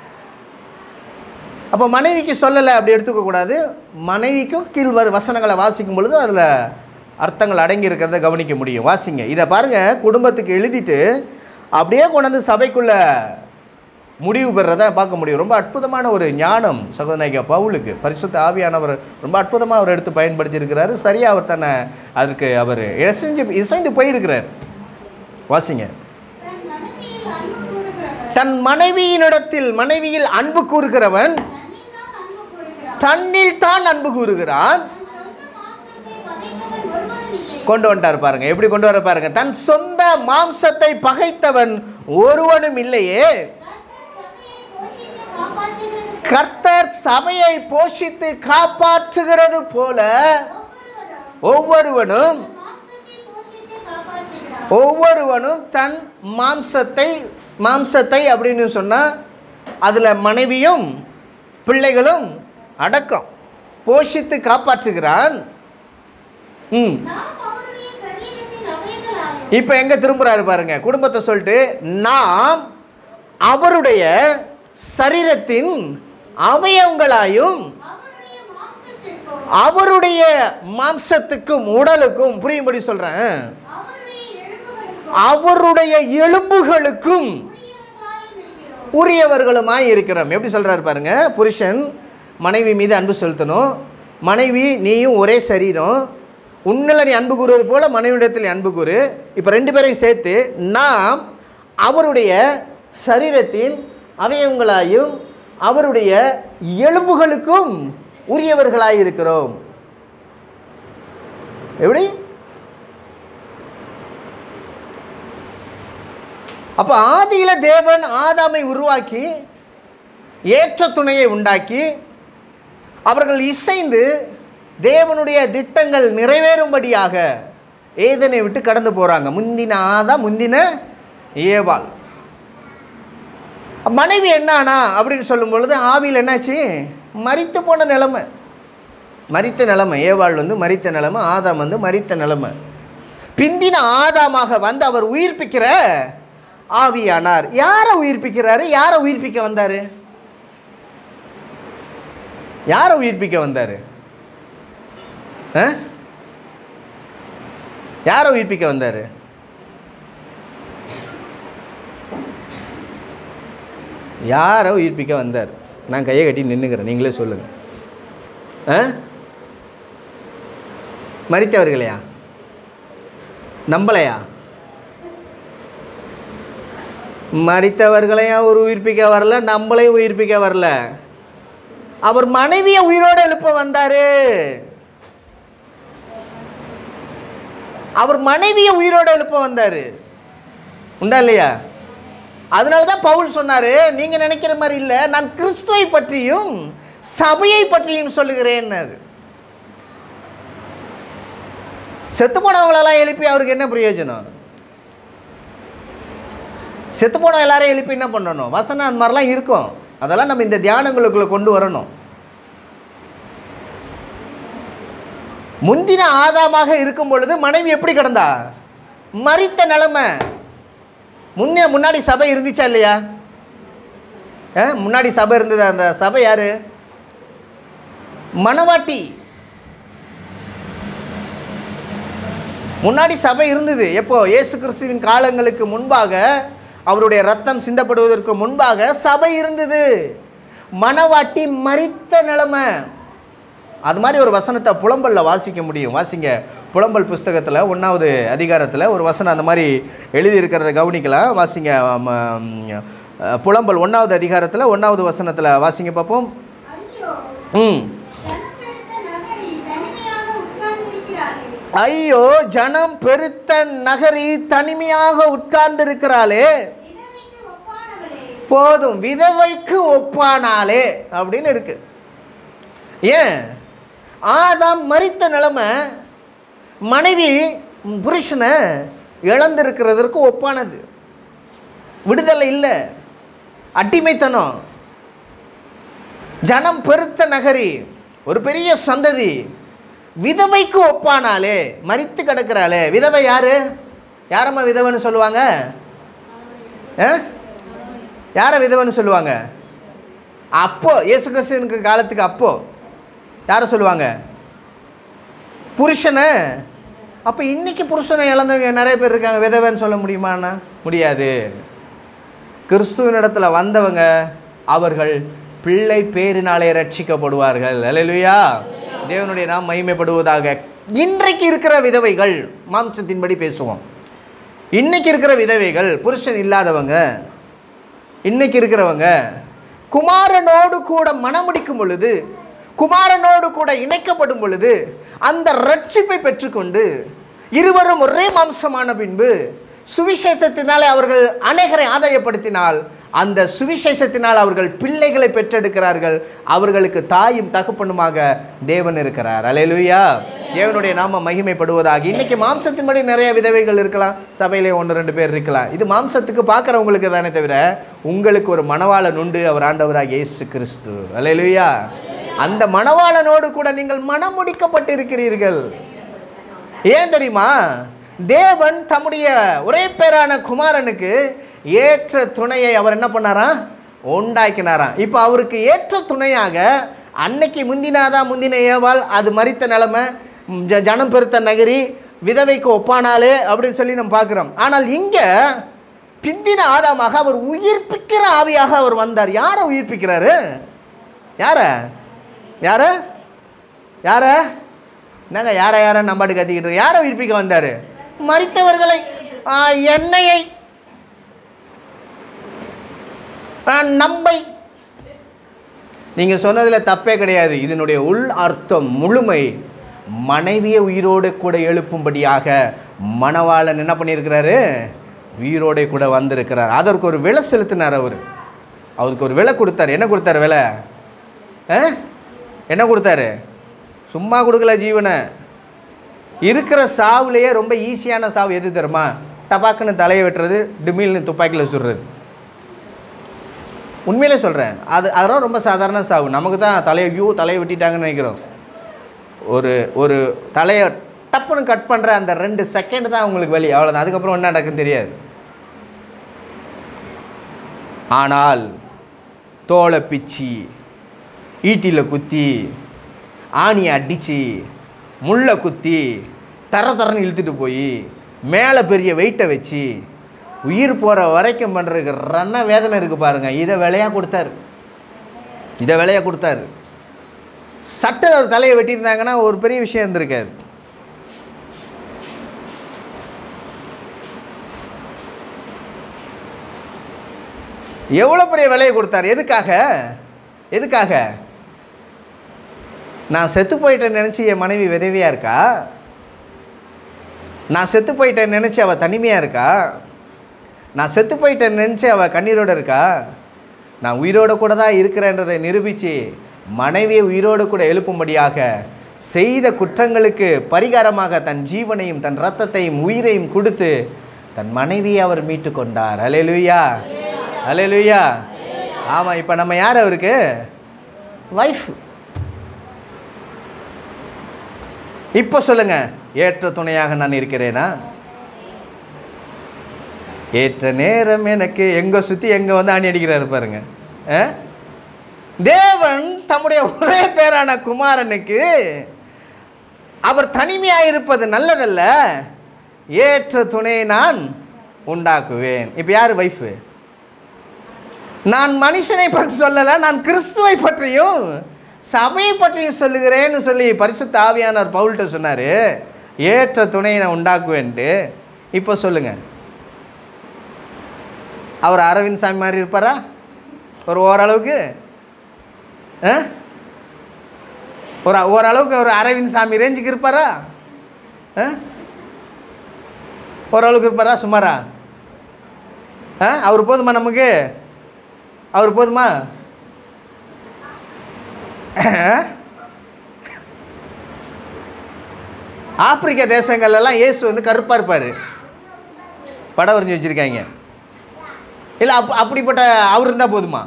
அப்போ மனைவிக்கு சொல்லலை அப்படி எடுத்துக்கக்கூடாது. மனைவிக்கும் கீழ் வர வசனங்களை வாசிக்கும் பொழுது அதில் அர்த்தங்கள் அடங்கி இருக்கிறத கவனிக்க முடியும். வாசிங்க இதை பாருங்கள். குடும்பத்துக்கு எழுதிட்டு அப்படியே கொண்டாந்து சபைக்குள்ளே முடிவு பெறதை பார்க்க முடியும். ரொம்ப அற்புதமான ஒரு ஞானம் சகோதரனாகிய பவுலுக்கு பரிசுத்த ஆவியானவர் ரொம்ப அற்புதமாக அவர் எடுத்து பயன்படுத்தி இருக்கிறாரு. சரியாக அவர் தன்னை அதற்கு அவர் இசைஞ்சு இசைந்து போயிருக்கிறார். வாசிங்க. தன் மனைவியினிடத்தில் மனைவியில் அன்பு கூறுகிறவன் தன்னில் தான் அன்பு கூறுகிறான். கொண்டு வந்துட்டார் பாருங்க, எப்படி கொண்டு வர பாருங்க. தன் சொந்த மாம்சத்தை பகைத்தவன் ஒருவனும் இல்லையே. கர்த்தர் சபையை போஷித்து காப்பாற்றுகிறது போல ஒவ்வொருவனும் ஒவ்வொருவனும் தன் மாம்சத்தை மாம்சத்தை அப்படின்னு சொன்னால் அதில் மனைவியும் பிள்ளைகளும் அடக்கம் போஷித்து காப்பாற்றுகிறான். ம் இப்போ எங்கே திரும்புகிறாரு பாருங்க. குடும்பத்தை சொல்லிட்டு நாம் அவருடைய சரீரத்தின் அவயவங்களாயும் அவருடைய மாம்சத்துக்கும் உடலுக்கும், புரியும்படி சொல்கிறேன், அவருடைய எலும்புகளுக்கும் உரியவர்களுமாய் இருக்கிறோம். எப்படி சொல்கிறாரு பாருங்க. புருஷன் மனைவி மீது அன்பு செலுத்தணும். மனைவி நீயும் ஒரே சரீரம், உன்னில் நீ அன்பு கூறுவது போல மனைவியிடத்தில் அன்பு கூறு. இப்போ ரெண்டு பேரையும் சேர்த்து நாம் அவருடைய சரீரத்தின் அவயவங்களாயும் அவருடைய எலும்புகளுக்கும் உரியவர்களாய் இருக்கிறோம். எப்படி? அப்போ ஆதியில் தேவன் ஆதாமை உருவாக்கி ஏற்ற துணையை உண்டாக்கி அவர்கள் இசைந்து தேவனுடைய திட்டங்கள் நிறைவேறும்படியாக ஏதனை விட்டு கடந்து போகிறாங்க. முந்தின ஆதாம், முந்தின ஏவாள். மனைவி என்னானா அப்படின்னு சொல்லும் பொழுது ஆவியில் என்னாச்சு? மரித்து போன நிலைமை, மரித்த நிலைமை. ஏவாள் வந்து மரித்த நிலைமை, ஆதாம் வந்து மரித்த நிலைமை. பிந்தின ஆதாமாக வந்து அவர் உயிர்ப்பிக்கிற ஆவியானார். யாரை உயிர்ப்பிக்கிறாரு? யாரை உயிர்ப்பிக்க வந்தார்? யாரை உயிர்ப்பிக்க வந்தார்? யாரை உயிர்ப்பிக்க வந்தார்? யாரை உயிர்ப்பிக்க வந்தார்? நான் கையை கட்டி நின்றுக்கிறேன், நீங்களே சொல்லுங்கள். மரித்தவர்களையா? நம்பலையா? மரித்தவர்களையும் அவர் உயிர்ப்பிக்க வரல, நம்மளையும் உயிர்ப்பிக்க வரல. அவர் மனைவியை உயிரோடு எழுப்ப வந்தார். அவர் மனைவியை உயிரோடு எழுப்ப வந்தார். உண்டா இல்லையா? அதனால தான் பவுல் சொன்னார், நீங்கள் நினைக்கிற மாதிரி இல்லை, நான் கிறிஸ்துவை பற்றியும் சபையை பற்றியும் சொல்லுகிறேன். செத்து போனவங்களெல்லாம் எழுப்பி அவருக்கு என்ன பிரயோஜனம்? செத்து போன எல்லாரையும் எழுப்பி என்ன பண்ணணும்? வசனம் அந்த மாதிரிலாம் இருக்கும். அதெல்லாம் நம்ம இந்த தியானங்களுக்குள்ள கொண்டு வரணும். முந்தின ஆதாமாக இருக்கும் பொழுது மனைவி எப்படி கிடந்தா? மரித்த நிலைமை. முன்னே முன்னாடி சபை இருந்துச்சா இல்லையா? முன்னாடி சபை இருந்தது. அந்த சபை யாரு? மணவாட்டி. முன்னாடி சபை இருந்தது. எப்போ? இயேசு கிறிஸ்துவின் காலங்களுக்கு முன்பாக, அவருடைய ரத்தம் சிந்தப்படுவதற்கு முன்பாக சபை இருந்தது. மணவாட்டி மரித்த நிலைமை. அது மாதிரி ஒரு வசனத்தை புலம்பலில் வாசிக்க முடியும். வாசிங்க. புலம்பல் புஸ்தகத்தில் ஒன்றாவது அதிகாரத்தில் ஒரு வசனம் அந்த மாதிரி எழுதியிருக்கிறத கவனிக்கலாம். வாசிங்க. புலம்பல் ஒன்றாவது அதிகாரத்தில் ஒன்றாவது வசனத்தில் வாசிங்க பார்ப்போம். ம் ஐயோ, ஜனம் பெருத்த நகரி தனிமையாக உட்கார்ந்து இருக்கிறாளே, போதும் விதவைக்கு ஒப்பானாலே அப்படின்னு இருக்கு. ஏன்? ஆதாம் மரித்த நிலைமை, மனைவி புருஷனை இழந்திருக்கிறதற்கு ஒப்பானது. விடுதலை இல்லை, அடிமைத்தனம். ஜனம் பெருத்த நகரி, ஒரு பெரிய சந்ததி, விதவைக்கு ஒப்பானாலே, மரித்து கிடக்கிறாளே. விதவை யாரு? யாரம்மா விதவைன்னு சொல்லுவாங்க? யார விதவைன்னு சொல்லுவாங்க? அப்போ இயேசு கிறிஸ்துவின் காலத்துக்கு அப்போ யாரை சொல்லுவாங்க? புருஷனை. அப்போ இன்னைக்கு புருஷனை இழந்தவங்க நிறைய பேர் இருக்காங்க. விதவைன்னு சொல்ல முடியுமாண்ணா? முடியாது. கிறிஸ்துவினிடத்தில் வந்தவங்க அவர்கள் பிள்ளை பேரினாலே ரட்சிக்கப்படுவார்கள். அல்லேலூயா. தேவனுடைய நாம் மகிமைப்படுவதாக. இன்றைக்கு இருக்கிற விதவைகள், மாம்சத்தின்படி பேசுவோம், இன்னைக்கு இருக்கிற விதவைகள், புருஷன் இல்லாதவங்க, இன்னைக்கு இருக்கிறவங்க குமாரனோடு கூட மணமுடிக்கும் பொழுது, குமாரனோடு கூட இணைக்கப்படும் பொழுது அந்த ரட்சிப்பை பெற்றுக்கொண்டு இருவரும் ஒரே மாம்சமான பின்பு சுவிசேஷத்தினாலே அவர்கள் அநேகரை ஆதாயப்படுத்தினால் அந்த சுவிசேஷத்தினால் அவர்கள் பிள்ளைகளை பெற்றெடுக்கிறார்கள். அவர்களுக்கு தாயும் தகப்பனுமாக தேவன் இருக்கிறார். அல்லேலூயா. தேவனுடைய நாம மகிமைப்படுவதாக. இன்னைக்கு மாம்சத்தின்படி நிறைய விதவைகள் இருக்கலாம், சபையிலே ஒன்று ரெண்டு பேர் இருக்கலாம். இது மாம்சத்துக்கு பார்க்குறவங்களுக்கு தானே தவிர உங்களுக்கு ஒரு மணவாளன் உண்டு. அவர் ஆண்டவராக இயேசு கிறிஸ்து. அல்லேலூயா. அந்த மணவாளனோடு கூட நீங்கள் மணமுடிக்கப்பட்டிருக்கிறீர்கள். ஏன் தெரியுமா? தேவன் தம்முடைய ஒரே பேரான குமாரனுக்கு ஏற்ற துணையை அவர் என்ன பண்ணாரா? உண்டாக்கினாராம். இப்போ அவருக்கு ஏற்ற துணையாக அன்னைக்கு முந்தினாதா முந்தின ஏவாள், அது மரித்த நிலைமை, ஜனம் பெருத்த நகரி, விதவைக்கு ஒப்பானாலே அப்படின்னு சொல்லி நம்ம பார்க்குறோம். ஆனால் இங்கே பிந்தின ஆதாமாக அவர் உயிர்ப்பிக்கிற ஆவியாக அவர் வந்தார். யாரை உயிர்ப்பிக்கிறாரு? யார யார யார என்னங்க யார யார நம்பாட்டு கத்திக்கிட்டு யாரை உயிர்ப்பிக்க வந்தார்? மரித்தவர்களை, எண்ணெயை, நம்பை. நீங்கள் சொன்னதில் தப்பே கிடையாது. இதனுடைய உள் அர்த்தம் முழுமை மனைவியை உயிரோடு கூட எழுப்பும்படியாக மணவாளன் என்ன பண்ணியிருக்கிறாரு? உயிரோடு கூட வந்திருக்கிறார். அதற்கு ஒரு விலை செலுத்தினார். அவர் அவருக்கு ஒரு விலை கொடுத்தார். என்ன கொடுத்தார் விலை? என்ன கொடுத்தாரு? சும்மா கொடுக்கல ஜீவனை. இருக்கிற சாவுலேயே ரொம்ப ஈஸியான சாவு எது தெரியுமா? டபாக்குன்னு தலையை வெட்டுறது, டிமில்னு துப்பாக்கியில் சுடுறது. உண்மையிலே சொல்கிறேன், அது அதெல்லாம் ரொம்ப சாதாரண சாவு. நமக்கு தான் தலையை வியூ தலையை வெட்டிட்டாங்கன்னு நினைக்கிறோம். ஒரு ஒரு தலையை டப்புன்னு கட் பண்ணுற அந்த ரெண்டு செகண்ட் தான் உங்களுக்கு வலி, அவ்வளோதான். அதுக்கப்புறம் என்ன நடக்குன்னு தெரியாது. ஆனால் தோலை பிச்சு, ஈட்டியில் குத்தி, ஆணியை அடித்து, முள்ளை குத்தி, தர தரன்னு இழுத்துட்டு போய் மேலே பெரிய வெயிட்டை வச்சு உயிர் போகிற வரைக்கும் பண்ணுறதுக்கு ரன்ன வேதனை இருக்குது பாருங்கள். இதை விலையாக கொடுத்தாரு. இதை விலையாக கொடுத்தாரு. சட்டை ஒரு தலையை வெட்டியிருந்தாங்கன்னா ஒரு பெரிய விஷயம் இருந்திருக்காது. எவ்வளோ பெரிய விலையை கொடுத்தாரு. எதுக்காக? எதுக்காக? நான் செத்து போயிட்டேன்னு நினச்சி என் மனைவி விதவியாக இருக்கா? நான் செத்து போயிட்டேன்னு நினச்சி அவள் தனிமையாக இருக்கா? நான் செத்து போயிட்டேன்னு நினச்சி அவள் கண்ணீரோடு இருக்கா? நான் உயிரோடு கூட தான் இருக்கிறேன்றதை நிரூபித்து மனைவியை உயிரோடு கூட எழுப்பும்படியாக செய்த குற்றங்களுக்கு பரிகாரமாக தன் ஜீவனையும் தன் இரத்தத்தையும் உயிரையும் கொடுத்து தன் மனைவியை அவர் மீட்டு கொண்டார். அல்லேலூயா. அல்லேலூயா. ஆமாம். இப்போ நம்ம யார் அவருக்கு? வைஃப். இப்போ சொல்லுங்கள், ஏற்ற துணையாக நான் இருக்கிறேனா? ஏற்ற நேரம் எனக்கு எங்கே சுற்றி எங்கே வந்து ஆணி அடிக்கிறாரு பாருங்க. தேவன் தம்முடைய ஒரே பேரான குமாரனுக்கு அவர் தனிமையாக இருப்பது நல்லதல்ல, ஏற்ற துணையை நான் உண்டாக்குவேன். இப்போ யார் வைஃபு? நான் மனுஷனை பற்றி சொல்லலை, நான் கிறிஸ்துவை பற்றியும் சபையை பற்றியும் சொல்லுகிறேன்னு சொல்லி பரிசுத்த ஆவியானவர் பவுல்கிட்ட சொன்னார், ஏற்ற துணையை நான் உண்டாக்குவேன்ட்டு. இப்போ சொல்லுங்கள், அவர் அரவிந்த் சாமி மாதிரி இருப்பாரா? ஒரு ஓரளவுக்கு ஒரு ஓரளவுக்கு ஒரு அரவிந்த் சாமி ரேஞ்சுக்கு இருப்பாரா? ஓரளவுக்கு இருப்பாரா? சுமாரா? ஆ அவர் போதுமா நமக்கு? அவர் போதுமா? ஆப்பிரிக்கா தேசங்கள்லாம் இயேசு வந்து கருப்பாக இருப்பார், படம் வரைஞ்சி வச்சுருக்காங்க. இல்லை அப் அப்படிப்பட்ட அவர் இருந்தால் போதுமா?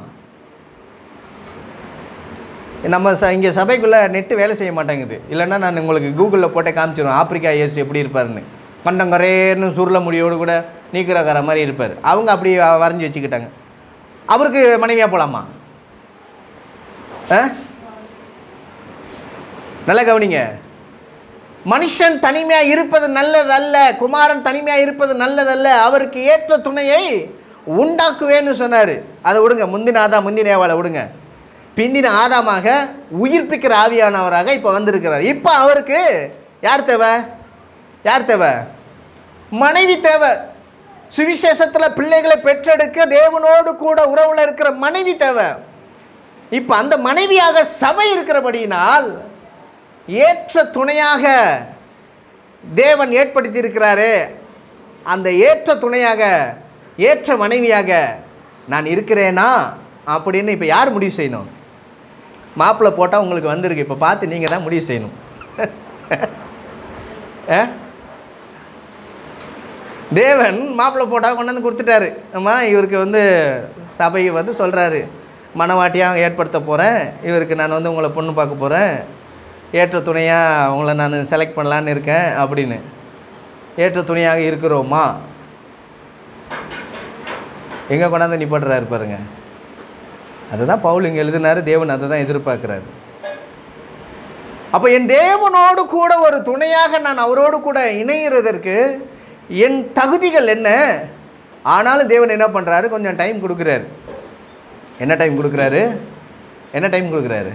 நம்ம ச இங்கே சபைக்குள்ளே நெட்டு வேலை செய்ய மாட்டேங்குது, இல்லைன்னா நான் உங்களுக்கு கூகுளில் போட்டே காமிச்சிடுவேன் ஆப்பிரிக்கா இயேசு எப்படி இருப்பார்னு. மண்டங்கரேன்னு சுருள முடியோடு கூட நீக்கிறக்கார மாதிரி இருப்பார். அவங்க அப்படி வரைஞ்சி வச்சுக்கிட்டாங்க. அவருக்கு மனைவியாக போகலாமா? ஆ நல்லா கவனிங்க. மனுஷன் தனிமையாக இருப்பது நல்லதல்ல, குமாரன் தனிமையாக இருப்பது நல்லதல்ல, அவருக்கு ஏற்ற துணையை உண்டாக்குவேன்னு சொன்னார். அதை விடுங்க, முந்தின ஆதாம் முந்தின ஏவாளை விடுங்க, பிந்தின ஆதாமாக உயிர்ப்பிக்கிற ஆவியானவராக இப்போ வந்திருக்கிறார். இப்போ அவருக்கு யார் தேவை? யார் தேவை? மனைவி தேவை. சுவிசேஷத்தில் பிள்ளைகளை பெற்றெடுக்க தேவனோடு கூட உறவில் இருக்கிற மனைவி தேவை. இப்போ அந்த மனைவியாக சபை இருக்கிறபடியினால் ஏற்ற துணையாக தேவன் ஏற்படுத்தி இருக்கிறாரே, அந்த ஏற்ற துணையாக ஏற்ற மனைவியாக நான் இருக்கிறேனா அப்படின்னு இப்போ யார் முடிவு செய்யணும்? மாப்பிள்ளை போட்டால் உங்களுக்கு வந்திருக்கு, இப்போ பார்த்து நீங்கள் தான் முடிவு செய்யணும். தேவன் மாப்பிள்ளை போட்டால் கொண்டு வந்து கொடுத்துட்டாரு. அம்மா இவருக்கு வந்து சபை வந்து சொல்கிறாரு, மனவாட்டியாக ஏற்படுத்த போகிறேன், இவருக்கு நான் வந்து உங்களை பொண்ணு பார்க்க போகிறேன், ஏற்ற துணையாக உங்களை நான் செலக்ட் பண்ணலான்னு இருக்கேன் அப்படின்னு. ஏற்ற துணையாக இருக்கிறோமா? எங்கே கொண்டாந்து நிப்பாட்டுறாரு பாருங்க. அதுதான் பவுல் இங்கே எழுதினார், தேவன் அதை தான் எதிர்பார்க்குறாரு. அப்போ என் தேவனோடு கூட ஒரு துணையாக நான் அவரோடு கூட இணைகிறதற்கு என் தகுதிகள் என்ன? ஆனாலும் தேவன் என்ன பண்ணுறாரு? கொஞ்சம் டைம் கொடுக்குறாரு. என்ன டைம் கொடுக்குறாரு? என்ன டைம் கொடுக்குறாரு?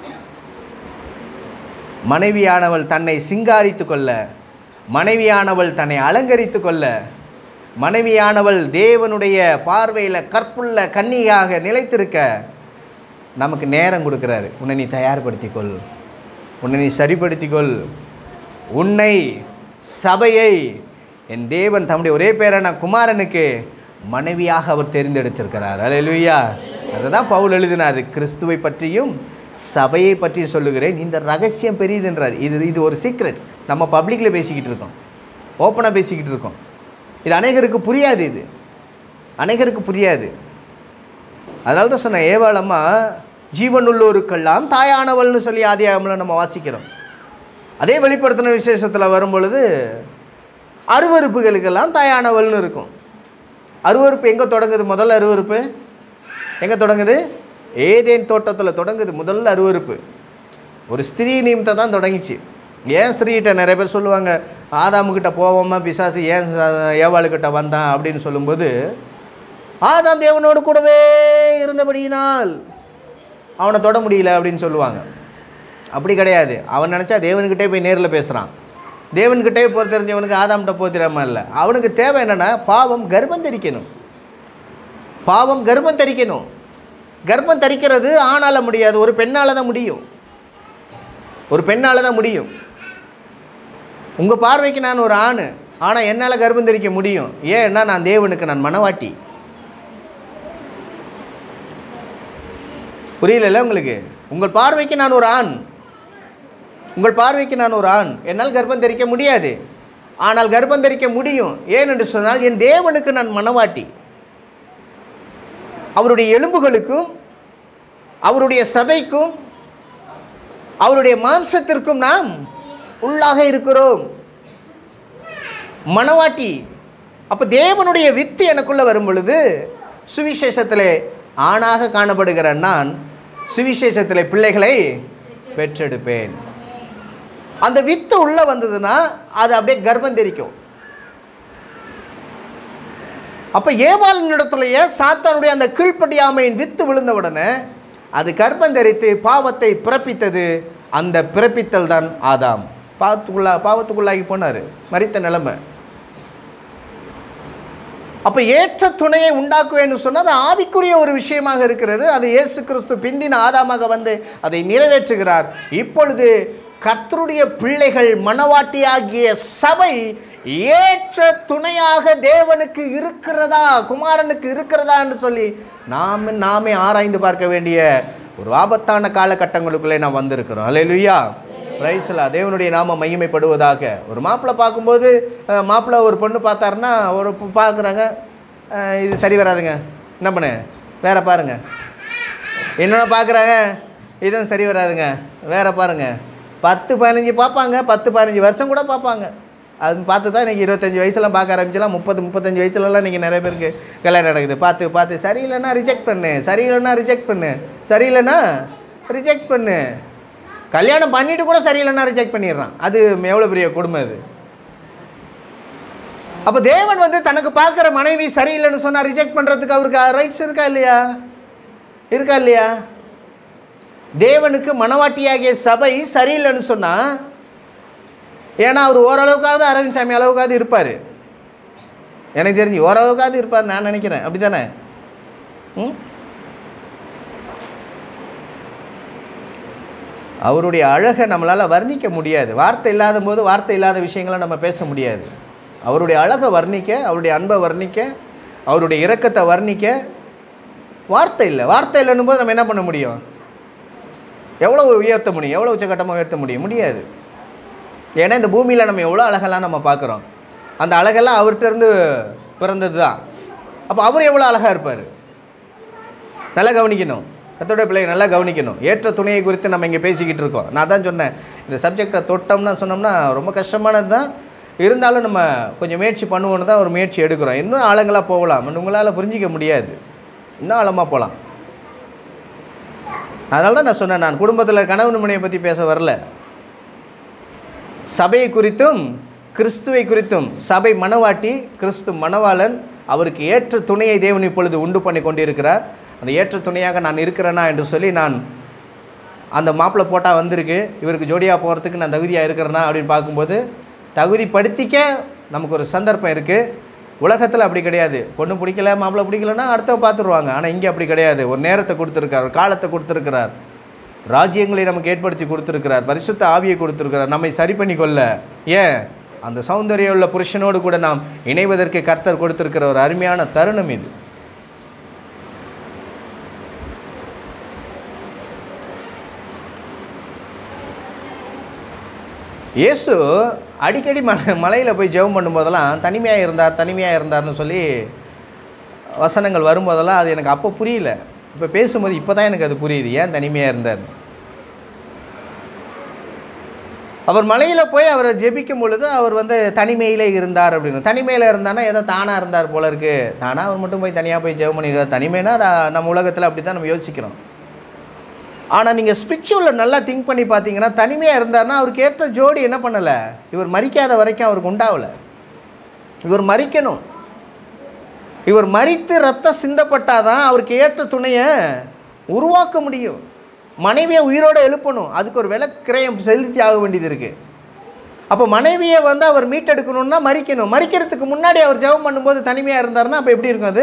மனைவியானவள் தன்னை சிங்காரித்து கொள்ள, மனைவியானவள் தன்னை அலங்கரித்து கொள்ள, மனைவியானவள் தேவனுடைய பார்வையில் கற்புள்ள கன்னியாக நிலைத்திருக்க நமக்கு நேரம் கொடுக்குறாரு. உன்னை நீ தயார்படுத்திக்கொள், உன்னை நீ சரிப்படுத்திக்கொள், உன்னை சபையை என் தேவன் தம்முடைய ஒரே பேரான குமாரனுக்கு மனைவியாக அவர் தேர்ந்தெடுத்திருக்கிறார். அல்லேலூயா. அதை தான் பவுல் எழுதினார், கிறிஸ்துவை பற்றியும் சபையை பற்றி சொல்லுகிறேன், இந்த ரகசியம் பெரியதுன்றார். இது இது ஒரு சீக்ரெட். நம்ம பப்ளிக்கில் பேசிக்கிட்டு இருக்கோம், ஓப்பனாக பேசிக்கிட்டு இருக்கோம். இது அநேகருக்கு புரியாது, இது அநேகருக்கு புரியாது. அதனால தான் சொன்னேன், ஏவாளம்மா ஜீவனுள்ளோருக்கெல்லாம் தாயானவள்னு சொல்லி ஆதியாகமத்தில் நம்ம வாசிக்கிறோம். அதே வெளிப்படுத்தின விசேஷத்தில் வரும்பொழுது அருவருப்புகளுக்கெல்லாம் தாயானவள்னு இருக்கும். அருவருப்பு எங்கே தொடங்குது? முதல்ல அருவருப்பு எங்கே தொடங்குது? ஏதேன் தோட்டத்தில் தொடங்குது முதல்ல அருவருப்பு. ஒரு ஸ்திரீ நிமித்தம் தான் தொடங்கிச்சு. ஏன் ஸ்திரீகிட்ட நிறைய பேர் சொல்லுவாங்க, ஆதாமுக்கிட்ட போவோமா பிசாசு ஏன் ஏவாளுக்கிட்ட வந்தான் அப்படின்னு சொல்லும்போது, ஆதாம் தேவனோடு கூடவே இருந்தபடியினால் அவனை தொட முடியல அப்படின்னு சொல்லுவாங்க. அப்படி கிடையாது. அவன் நினச்சா தேவன்கிட்டே போய் நேரில் பேசுகிறான். தேவன்கிட்டே போக தெரிஞ்சவனுக்கு ஆதாம்கிட்ட போக தெரியாமல் இல்லை. அவனுக்கு தேவை என்னென்னா, பாவம் கர்ப்பம் தரிக்கணும். பாவம் கர்ப்பம் தரிக்கணும். கர்ப்பம் தரிக்கிறது ஆணால் முடியாது, ஒரு பெண்ணால் தான் முடியும். ஒரு பெண்ணால் தான் முடியும். உங்கள் பார்வைக்கு நான் ஒரு ஆண், ஆனால் என்னால் கர்ப்பம் தரிக்க முடியும். ஏன்னா நான் தேவனுக்கு நான் மனவாட்டி. புரியல உங்களுக்கு? உங்கள் பார்வைக்கு நான் ஒரு ஆண், உங்கள் பார்வைக்கு நான் ஒரு ஆண், என்னால் கர்ப்பம் தரிக்க முடியாது, ஆனால் கர்ப்பம் தரிக்க முடியும். ஏனென்று சொன்னால் என் தேவனுக்கு நான் மனவாட்டி. அவருடைய எலும்புகளுக்கும் அவருடைய சதைக்கும் அவருடைய மாம்சத்திற்கும் நாம் உள்ளாக இருக்கிறோம். மனவாட்டி அப்போ தேவனுடைய வித்து எனக்குள்ளே வரும் பொழுது சுவிசேஷத்தில் ஆணாக காணப்படுகிற நான் சுவிசேஷத்தில் பிள்ளைகளை பெற்றெடுப்பேன். அந்த வித்து உள்ளே வந்ததுன்னா அது அப்படியே கர்ப்பம் தெரிக்கும். அப்போ ஏவாளின் இடத்துலையே சாத்தானுடைய அந்த கீழ்ப்படியாமையின் வித்து விழுந்த உடனே அது கர்ப்பம் தரித்து பாவத்தை பிறப்பித்தது. அந்த பிறப்பித்தல் தான் ஆதாம். பாவத்துக்குள்ளா பாவத்துக்குள்ளாகி போனார், மரித்த நிலைமை. அப்போ ஏற்ற துணையை உண்டாக்குவேன்னு சொன்னால் அது ஆவிக்குரிய ஒரு விஷயமாக இருக்கிறது. அது இயேசு கிறிஸ்து பிந்தின ஆதாமாக வந்து அதை நிறைவேற்றுகிறார். இப்பொழுது கர்த்தருடைய பிள்ளைகள் மனவாட்டியாகிய சபை ஏற்ற துணையாக தேவனுக்கு இருக்கிறதா, குமாரனுக்கு இருக்கிறதா என்று சொல்லி நாம் நாமே ஆராய்ந்து பார்க்க வேண்டிய ஒரு ஆபத்தான காலகட்டங்களுக்குள்ளே நாம் வந்திருக்கிறோம். அல்லேலூயா, பிரைஸ் எல்லாம். தேவனுடைய நாம மகிமைப்படுவதாக. ஒரு மாப்பிள்ளை பார்க்கும்போது மாப்பிள்ளை ஒரு பொண்ணு பார்த்தாருன்னா ஒரு பார்க்குறாங்க, இது சரி வராதுங்க, என்ன பண்ணு வேற பாருங்க. என்னென்ன பார்க்குறாங்க, இதுவும் சரி வராதுங்க, வேற பாருங்க. பத்து பதினஞ்சு பார்ப்பாங்க, பத்து பதினஞ்சு வருஷம் கூட பார்ப்பாங்க. அது பார்த்து தான் இன்றைக்கி இருபத்தஞ்சி வயசுலாம் பார்க்க ஆரம்பிச்சலாம். முப்பது முப்பத்தஞ்சு வயசுலலாம் இன்றைக்கி நிறைய பேருக்கு கல்யாணம் நடக்குது. பார்த்து பார்த்து சரியில்லைன்னா ரிஜெக்ட் பண்ணு, சரியில்லைன்னா ரிஜெக்ட் பண்ணு, சரியில்லைன்னா ரிஜெக்ட் பண்ணு. கல்யாணம் பண்ணிட்டு கூட சரியில்லைன்னா ரிஜெக்ட் பண்ணிடுறான். அது எவ்வளோ பெரிய கொடுமை அது. அப்போ தேவன் வந்து தனக்கு பார்க்குற மனைவி சரியில்லைன்னு சொன்னால் ரிஜெக்ட் பண்ணுறதுக்கு அவருக்கு ரைட்ஸ் இருக்கா இல்லையா? இருக்கா இல்லையா? தேவனுக்கு மனவாட்டியாகிய சபை சரியில்லைன்னு சொன்னால், ஏன்னா அவர் ஓரளவுக்காவது அரவிந்த் சாமி அளவுக்காவது இருப்பார், எனக்கு தெரிஞ்சு ஓரளவுக்காவது இருப்பார் நான் நினைக்கிறேன். அப்படி தானே? ம் அவருடைய அழகை நம்மளால் வர்ணிக்க முடியாது. வார்த்தை இல்லாத போது வார்த்தை இல்லாத விஷயங்களை நம்ம பேச முடியாது. அவருடைய அழகை வர்ணிக்க, அவருடைய அன்பை வர்ணிக்க, அவருடைய இரக்கத்தை வர்ணிக்க வார்த்தை இல்லை. வார்த்தை இல்லைன்னும் போது நம்ம என்ன பண்ண முடியும்? எவ்வளோ உயர்த்த முடியும்? எவ்வளோ உச்சகட்டமாக உயர்த்த முடியும்? முடியாது. ஏன்னா இந்த பூமியில் நம்ம எவ்வளோ அழகெல்லாம் நம்ம பார்க்குறோம். அந்த அழகெல்லாம் அவர்கிட்டருந்து பிறந்தது தான். அப்போ அவர் எவ்வளோ அழகாக இருப்பார்? நல்லா கவனிக்கணும். கர்த்தருடைய பிள்ளையை நல்லா கவனிக்கணும். ஏற்ற துணையை குறித்து நம்ம இங்கே பேசிக்கிட்டு இருக்கோம். நான் தான் சொன்னேன், இந்த சப்ஜெக்டை தொட்டோம்னா சொன்னோம்னா ரொம்ப கஷ்டமானது தான். இருந்தாலும் நம்ம கொஞ்சம் முயற்சி பண்ணுவோன்னு தான் ஒரு முயற்சி எடுக்கிறோம். இன்னும் ஆழங்களாக போகலாம், உங்களால் புரிஞ்சிக்க முடியாது, இன்னும் ஆழமாக போகலாம். அதனால தான் நான் சொன்னேன், நான் குடும்பத்தில் கணவன் மனைவியை பற்றி பேச வரல, சபையை குறித்தும் கிறிஸ்துவை குறித்தும். சபை மனவாட்டி, கிறிஸ்து மணவாளன். அவருக்கு ஏற்ற துணையை தேவன் இப்பொழுது உண்டு பண்ணி கொண்டிருக்கிறார். அந்த ஏற்ற துணையாக நான் இருக்கிறேனா என்று சொல்லி நான் அந்த மாப்பிள்ளை போட்டால் வந்திருக்கு, இவருக்கு ஜோடியாக போகிறதுக்கு நான் தகுதியாக இருக்கிறேனா அப்படின்னு பார்க்கும்போது தகுதிப்படுத்திக்க நமக்கு ஒரு சந்தர்ப்பம் இருக்குது. உலகத்தில் அப்படி கிடையாது. பொண்ணு பிடிக்கல, மாப்பிள்ளை பிடிக்கலன்னா அடுத்தவங்க பார்த்துருவாங்க. ஆனால் இங்கே அப்படி கிடையாது. ஒரு நேரத்தை கொடுத்துருக்கார், ஒரு காலத்தை கொடுத்துருக்கிறார், ராஜ்யங்களை நமக்கு ஏற்படுத்தி கொடுத்துருக்கிறார், பரிசுத்த ஆவியை கொடுத்துருக்கிறார், நம்மை சரி பண்ணி கொள்ள. ஏன்? அந்த சௌந்தரியம் உள்ள புருஷனோடு கூட நாம் இணைவதற்கு கர்த்தர் கொடுத்துருக்கிற ஒரு அருமையான தருணம் இது. இயேசு அடிக்கடி மலை மலையில் போய் ஜெபம் பண்ணும்போதெல்லாம் தனிமையாக இருந்தார் தனிமையாக இருந்தார்னு சொல்லி வசனங்கள் வரும்போதெல்லாம் அது எனக்கு அப்போ புரியல. இப்போ பேசும்போது இப்போ தான் எனக்கு அது புரியுது, ஏன் தனிமையாக இருந்தார். அவர் மலையில் போய் அவரை ஜெபிக்கும் பொழுது அவர் வந்து தனிமையிலே இருந்தார் அப்படின்னு. தனிமையில் இருந்தானா ஏதோ தானாக இருந்தார் போல இருக்குது. தானாக அவர் மட்டும் போய் தனியாக போய் ஜெபம் பண்ணிக்கிறார். தனிமைனா அதை நம்ம உலகத்தில் அப்படி தான் நம்ம யோசிக்கிறோம். ஆனால் நீங்கள் ஸ்பிரிச்சுவலில் நல்லா திங்க் பண்ணி பார்த்தீங்கன்னா தனிமையாக இருந்தார்னா அவருக்கு ஏற்ற ஜோடி என்ன பண்ணலை, இவர் மரிக்காத வரைக்கும் அவருக்கு உண்டாகலை. இவர் மரிக்கணும், இவர் மரித்து ரத்தம் சிந்தப்பட்டால் தான் அவருக்கு ஏற்ற துணையை உருவாக்க முடியும். மனைவியை உயிரோடு எழுப்பணும், அதுக்கு ஒரு விலை கிரயம் செலுத்தி ஆக வேண்டியது இருக்குது. அப்போ மனைவியை வந்து அவர் மீட்டெடுக்கணும்னா மரிக்கணும். மரிக்கிறதுக்கு முன்னாடி அவர் ஜெபம் பண்ணும்போது தனிமையாக இருந்தார்னா அப்போ எப்படி இருக்கும் அது?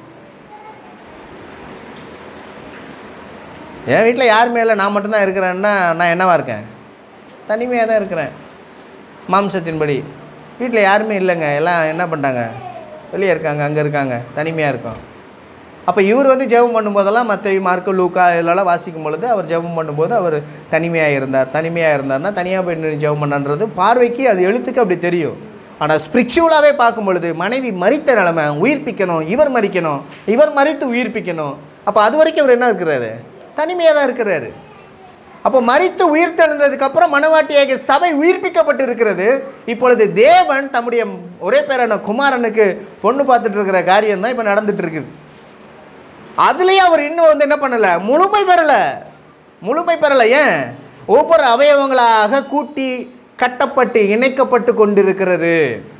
என் வீட்டில் யார் மேலே நான் மட்டும்தான் இருக்கிறேன்னா நான் என்னவா இருக்கேன்? தனிமையாக தான் இருக்கிறேன். மாம்சத்தின்படி வீட்டில் யாருமே இல்லைங்க, எல்லாம் என்ன பண்ணிட்டாங்க, வெளியே இருக்காங்க, அங்கே இருக்காங்க, தனிமையாக இருக்கும். அப்போ இவர் வந்து ஜெபம் பண்ணும்போதெல்லாம் மற்ற மார்க்கு லூக்கா இதெல்லாம் வாசிக்கும் பொழுது அவர் ஜெபம் பண்ணும்போது அவர் தனிமையாக இருந்தார். தனிமையாக இருந்தார்னா தனியாக போய் ஜெபம் பண்ணன்றது பார்வைக்கு அது எழுத்துக்கு அப்படி தெரியும். ஆனால் ஸ்பிரிச்சுவலாகவே பார்க்கும் பொழுது மனைவி மரித்த நிலைமை, உயிர்ப்பிக்கணும், இவர் மரிக்கணும், இவர் மரித்து உயிர்ப்பிக்கணும். அப்போ அது வரைக்கும் அவர் என்ன இருக்கிறாரு? தனிமையாக தான் இருக்கிறாரு. அப்போ மரித்து உயிர்த்தெழுந்ததுக்கப்புறம் மனவாட்டியாகிய சபை உயிர்ப்பிக்கப்பட்டு இருக்கிறது. இப்பொழுது தேவன் தம்முடைய ஒரே பேரான குமாரனுக்கு பொண்ணு பார்த்துட்டு இருக்கிற காரியம் தான் இப்போ நடந்துட்டு இருக்குது. அதுலேயே அவர் இன்னும் வந்து என்ன பண்ணலை, முழுமை பெறலை முழுமை பெறலை ஏன்? ஒவ்வொரு அவயவங்களாக கூட்டி கட்டப்பட்டு இணைக்கப்பட்டு கொண்டிருக்கிறது.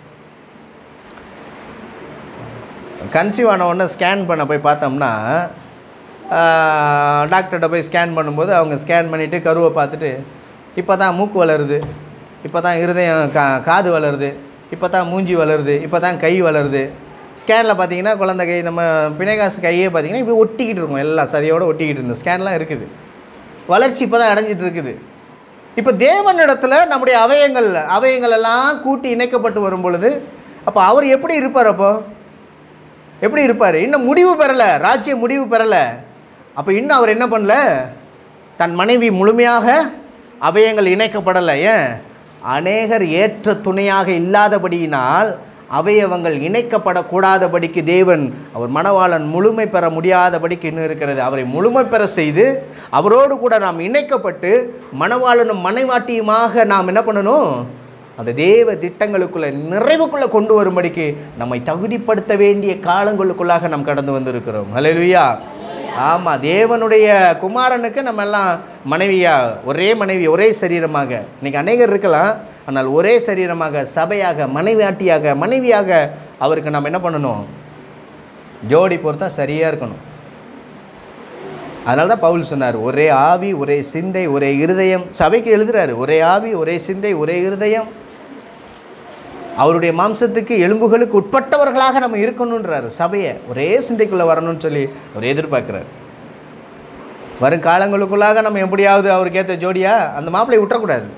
கன்சீவ் ஆன உடனே ஸ்கேன் பண்ண போய் பார்த்தோம்னா, டாக்டர்கிட்ட போய் ஸ்கேன் பண்ணும்போது அவங்க ஸ்கேன் பண்ணிவிட்டு கருவை பார்த்துட்டு, இப்போ தான் மூக்கு வளருது, இப்போ தான் இருதயம் கா காது வளருது, இப்போ தான் மூஞ்சி வளருது, இப்போ தான் கை வளருது. ஸ்கேனில் பார்த்தீங்கன்னா குழந்தை கை, நம்ம பிணைகாசு கையே பார்த்தீங்கன்னா இப்படி ஒட்டிக்கிட்டு இருக்கும், எல்லாம் சதையோடு ஒட்டிக்கிட்டு இருந்தோம். ஸ்கேன்லாம் இருக்குது, வளர்ச்சி இப்போ தான் அடைஞ்சிட்டு இருக்குது. இப்போ தேவனிடத்தில் நம்முடைய அவயங்கள் அவயங்கள் எல்லாம் கூட்டி இணைக்கப்பட்டு வரும் பொழுது அப்போ அவர் எப்படி இருப்பார்? அப்போ எப்படி இருப்பார்? இன்னும் முடிவு பெறலை, ராஜ்யம் முடிவு பெறலை. அப்போ இன்னும் அவர் என்ன பண்ணல, தன் மனைவி முழுமையாக அவயங்கள் இணைக்கப்படலை. ஏன்? அநேகர் ஏற்ற துணையாக இல்லாதபடியினால் அவயவங்கள் இணைக்கப்படக்கூடாதபடிக்கு தேவன் அவர் மணவாளன் முழுமை பெற முடியாதபடிக்கு இன்னும் இருக்கிறது. அவரை முழுமை பெற செய்து அவரோடு கூட நாம் இணைக்கப்பட்டு மணவாளனும் மனைவாட்டியுமாக நாம் என்ன பண்ணணும், அந்த தேவ திட்டங்களுக்குள்ளே நிறைவுக்குள்ளே கொண்டு வரும்படிக்கு நம்மை தகுதிப்படுத்த வேண்டிய காலங்களுக்குள்ளாக நாம் கடந்து வந்திருக்கிறோம். ஹல்லேலூயா. ஆமாம், தேவனுடைய குமாரனுக்கு நம்ம எல்லாம் மனைவியா, ஒரே மனைவி, ஒரே சரீரமாக. இன்றைக்கி அநேகர் இருக்கலாம், ஆனால் ஒரே சரீரமாக சபையாக மனைவியாட்டியாக மனைவியாக அவருக்கு நம்ம என்ன பண்ணணும், ஜோடி பொறுத்தா சரியாக இருக்கணும். அதனால தான் பவுல் சொன்னார், ஒரே ஆவி ஒரே சிந்தை ஒரே இருதயம். சபைக்கு எழுதுறாரு, ஒரே ஆவி ஒரே சிந்தை ஒரே இருதயம். அவருடைய மாம்சத்துக்கு எலும்புகளுக்கு உட்பட்டவர்களாக நம்ம இருக்கணுன்றார். சபையை ஒரே சிந்தைக்குள்ளே வரணும்னு சொல்லி அவர் எதிர்பார்க்குறார். வரும் காலங்களுக்குள்ளாக நம்ம எப்படியாவது அவருக்கு ஏற்ற ஜோடியா அந்த மாப்பிள்ளையை விட்டுறக்கூடாது.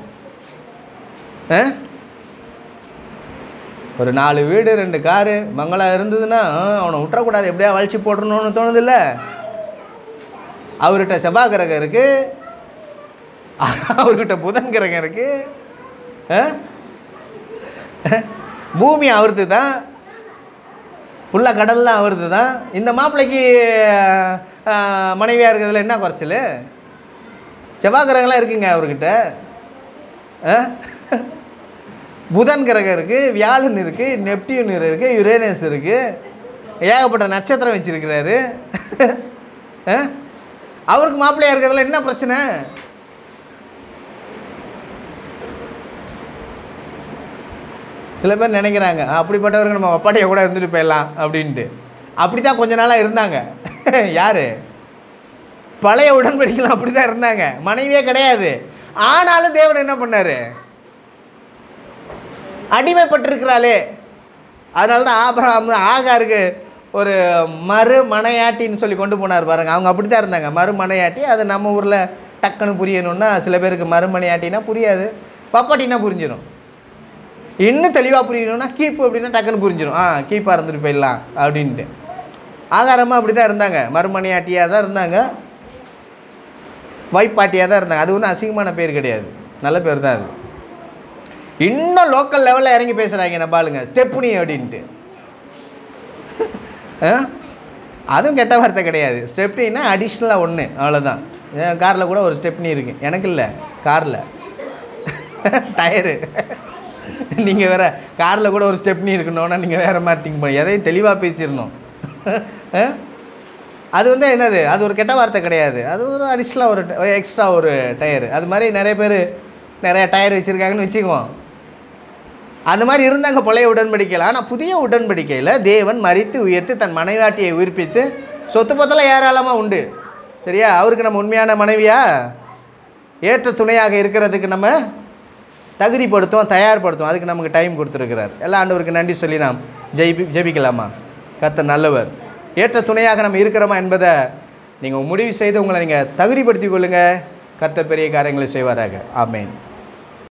ஒரு நாலு வீடு ரெண்டு காரு பங்களா இருந்ததுன்னா அவனை விட்டுறக்கூடாது, எப்படியா வளைச்சி போடணும்னு தோணுதில்ல. அவர்கிட்ட செவ்வாய் கிரகம் இருக்குது, அவர்கிட்ட புதன் கிரகம் இருக்குது, பூமி அவர்த்து தான், புள்ள கடல்லாம் அவர்த்து தான். இந்த மாப்பிள்ளைக்கு மனைவியாக இருக்கிறதுல என்ன குறைச்சல்? செவ்வாய் கிரகம்லாம் இருக்குங்க அவர்கிட்ட, புதன் கிரகம் இருக்குது, வியாழன் இருக்குது, நெப்டியூன் இருக்குது, யுரேனஸ் இருக்குது, ஏகப்பட்ட நட்சத்திரம் வச்சுருக்கிறாரு. அவருக்கு மாப்பிள்ளையாக இருக்கிறதுல என்ன பிரச்சனை? சில பேர் நினைக்கிறாங்க அப்படிப்பட்டவருக்கு நம்ம அப்பாட்டையை கூட இருந்துட்டு போயிடலாம் அப்படின்ட்டு. அப்படி தான் கொஞ்ச நாளாக இருந்தாங்க. யார்? பழைய உடன்படிக்கைலாம் அப்படி தான் இருந்தாங்க, மனைவியே கிடையாது. ஆனாலும் தேவன் என்ன பண்ணார்? அடிமைப்பட்டிருக்கிறாளே, அதனால தான் ஆபிரகாம் ஆகாருக்கு ஒரு மறு மனையாட்டின்னு சொல்லி கொண்டு போனார் பாருங்கள். அவங்க அப்படி தான் இருந்தாங்க, மறு மனையாட்டி. அது நம்ம ஊரில் டக்குன்னு புரியணுன்னா சில பேருக்கு மறுமனையாட்டினா புரியாது, பப்பாட்டினா புரிஞ்சிடும். இன்னும் தெளிவாக புரியணும்னா கீப்பு அப்படின்னா டக்குன்னு புரிஞ்சிடும். ஆ கீப்பாக இருந்துட்டு போயிடலாம் அப்படின்ட்டு. ஆகாரமாக அப்படி தான் இருந்தாங்க, மறுமனையாட்டியாக தான் இருந்தாங்க, வைப்பாட்டியாக தான் இருந்தாங்க. அது ஒன்றும் அசிங்கமான பேர் கிடையாது, நல்ல பேர் தான் அது. இன்னும் லோக்கல் லெவலில் இறங்கி பேசுகிறாங்க நம்ம ஆளுங்க, ஸ்டெப்னி அப்படின்ட்டு. அதுவும் கெட்ட வார்த்தை கிடையாது. ஸ்டெப்னின்னா அடிஷ்னலாக ஒன்று, அவ்வளோதான். காரில் கூட ஒரு ஸ்டெப்னி இருக்குது, எனக்கு இல்லை, காரில் டயரு. நீங்கள் வேறு காரில் கூட ஒரு ஸ்டெப்னி இருக்கணும்னா நீங்கள் வேறு மாதிரி திங்க் பண்ணி எதையும் தெளிவாக பேசிடணும். அது வந்து என்னது, அது ஒரு கெட்ட வார்த்தை கிடையாது, அது ஒரு அடிஷ்னலாக ஒரு எக்ஸ்ட்ரா ஒரு டயரு. அது மாதிரி நிறைய பேர் நிறையா டயர் வச்சுருக்காங்கன்னு வச்சுக்குவோம். அந்த மாதிரி இருந்தாங்க பழைய உடன்படிக்கையில். ஆனால் புதிய உடன்படிக்கையில் தேவன் மரித்து உயர்த்தி தன் மனைவாட்டியை உயிர்ப்பித்து சொத்து பத்தெல்லாம் ஏராளமாக உண்டு. சரியா? அவருக்கு நம்ம உண்மையான மனைவியா ஏற்ற துணையாக இருக்கிறதுக்கு நம்ம தகுதிப்படுத்துவோம், தயார்படுத்துவோம். அதுக்கு நமக்கு டைம் கொடுத்துருக்கிறார். எல்லா ஆண்டவருக்கு நன்றி சொல்லி நாம் ஜெயிப்பி ஜெபிக்கலாமா? கர்த்தர் நல்லவர். ஏற்ற துணையாக நம்ம இருக்கிறோமா என்பதை நீங்கள் முடிவு செய்து உங்களை நீங்கள் தகுதிப்படுத்திக் கொள்ளுங்கள். கர்த்தர் பெரிய காரியங்களை செய்வாராக. ஆமென்.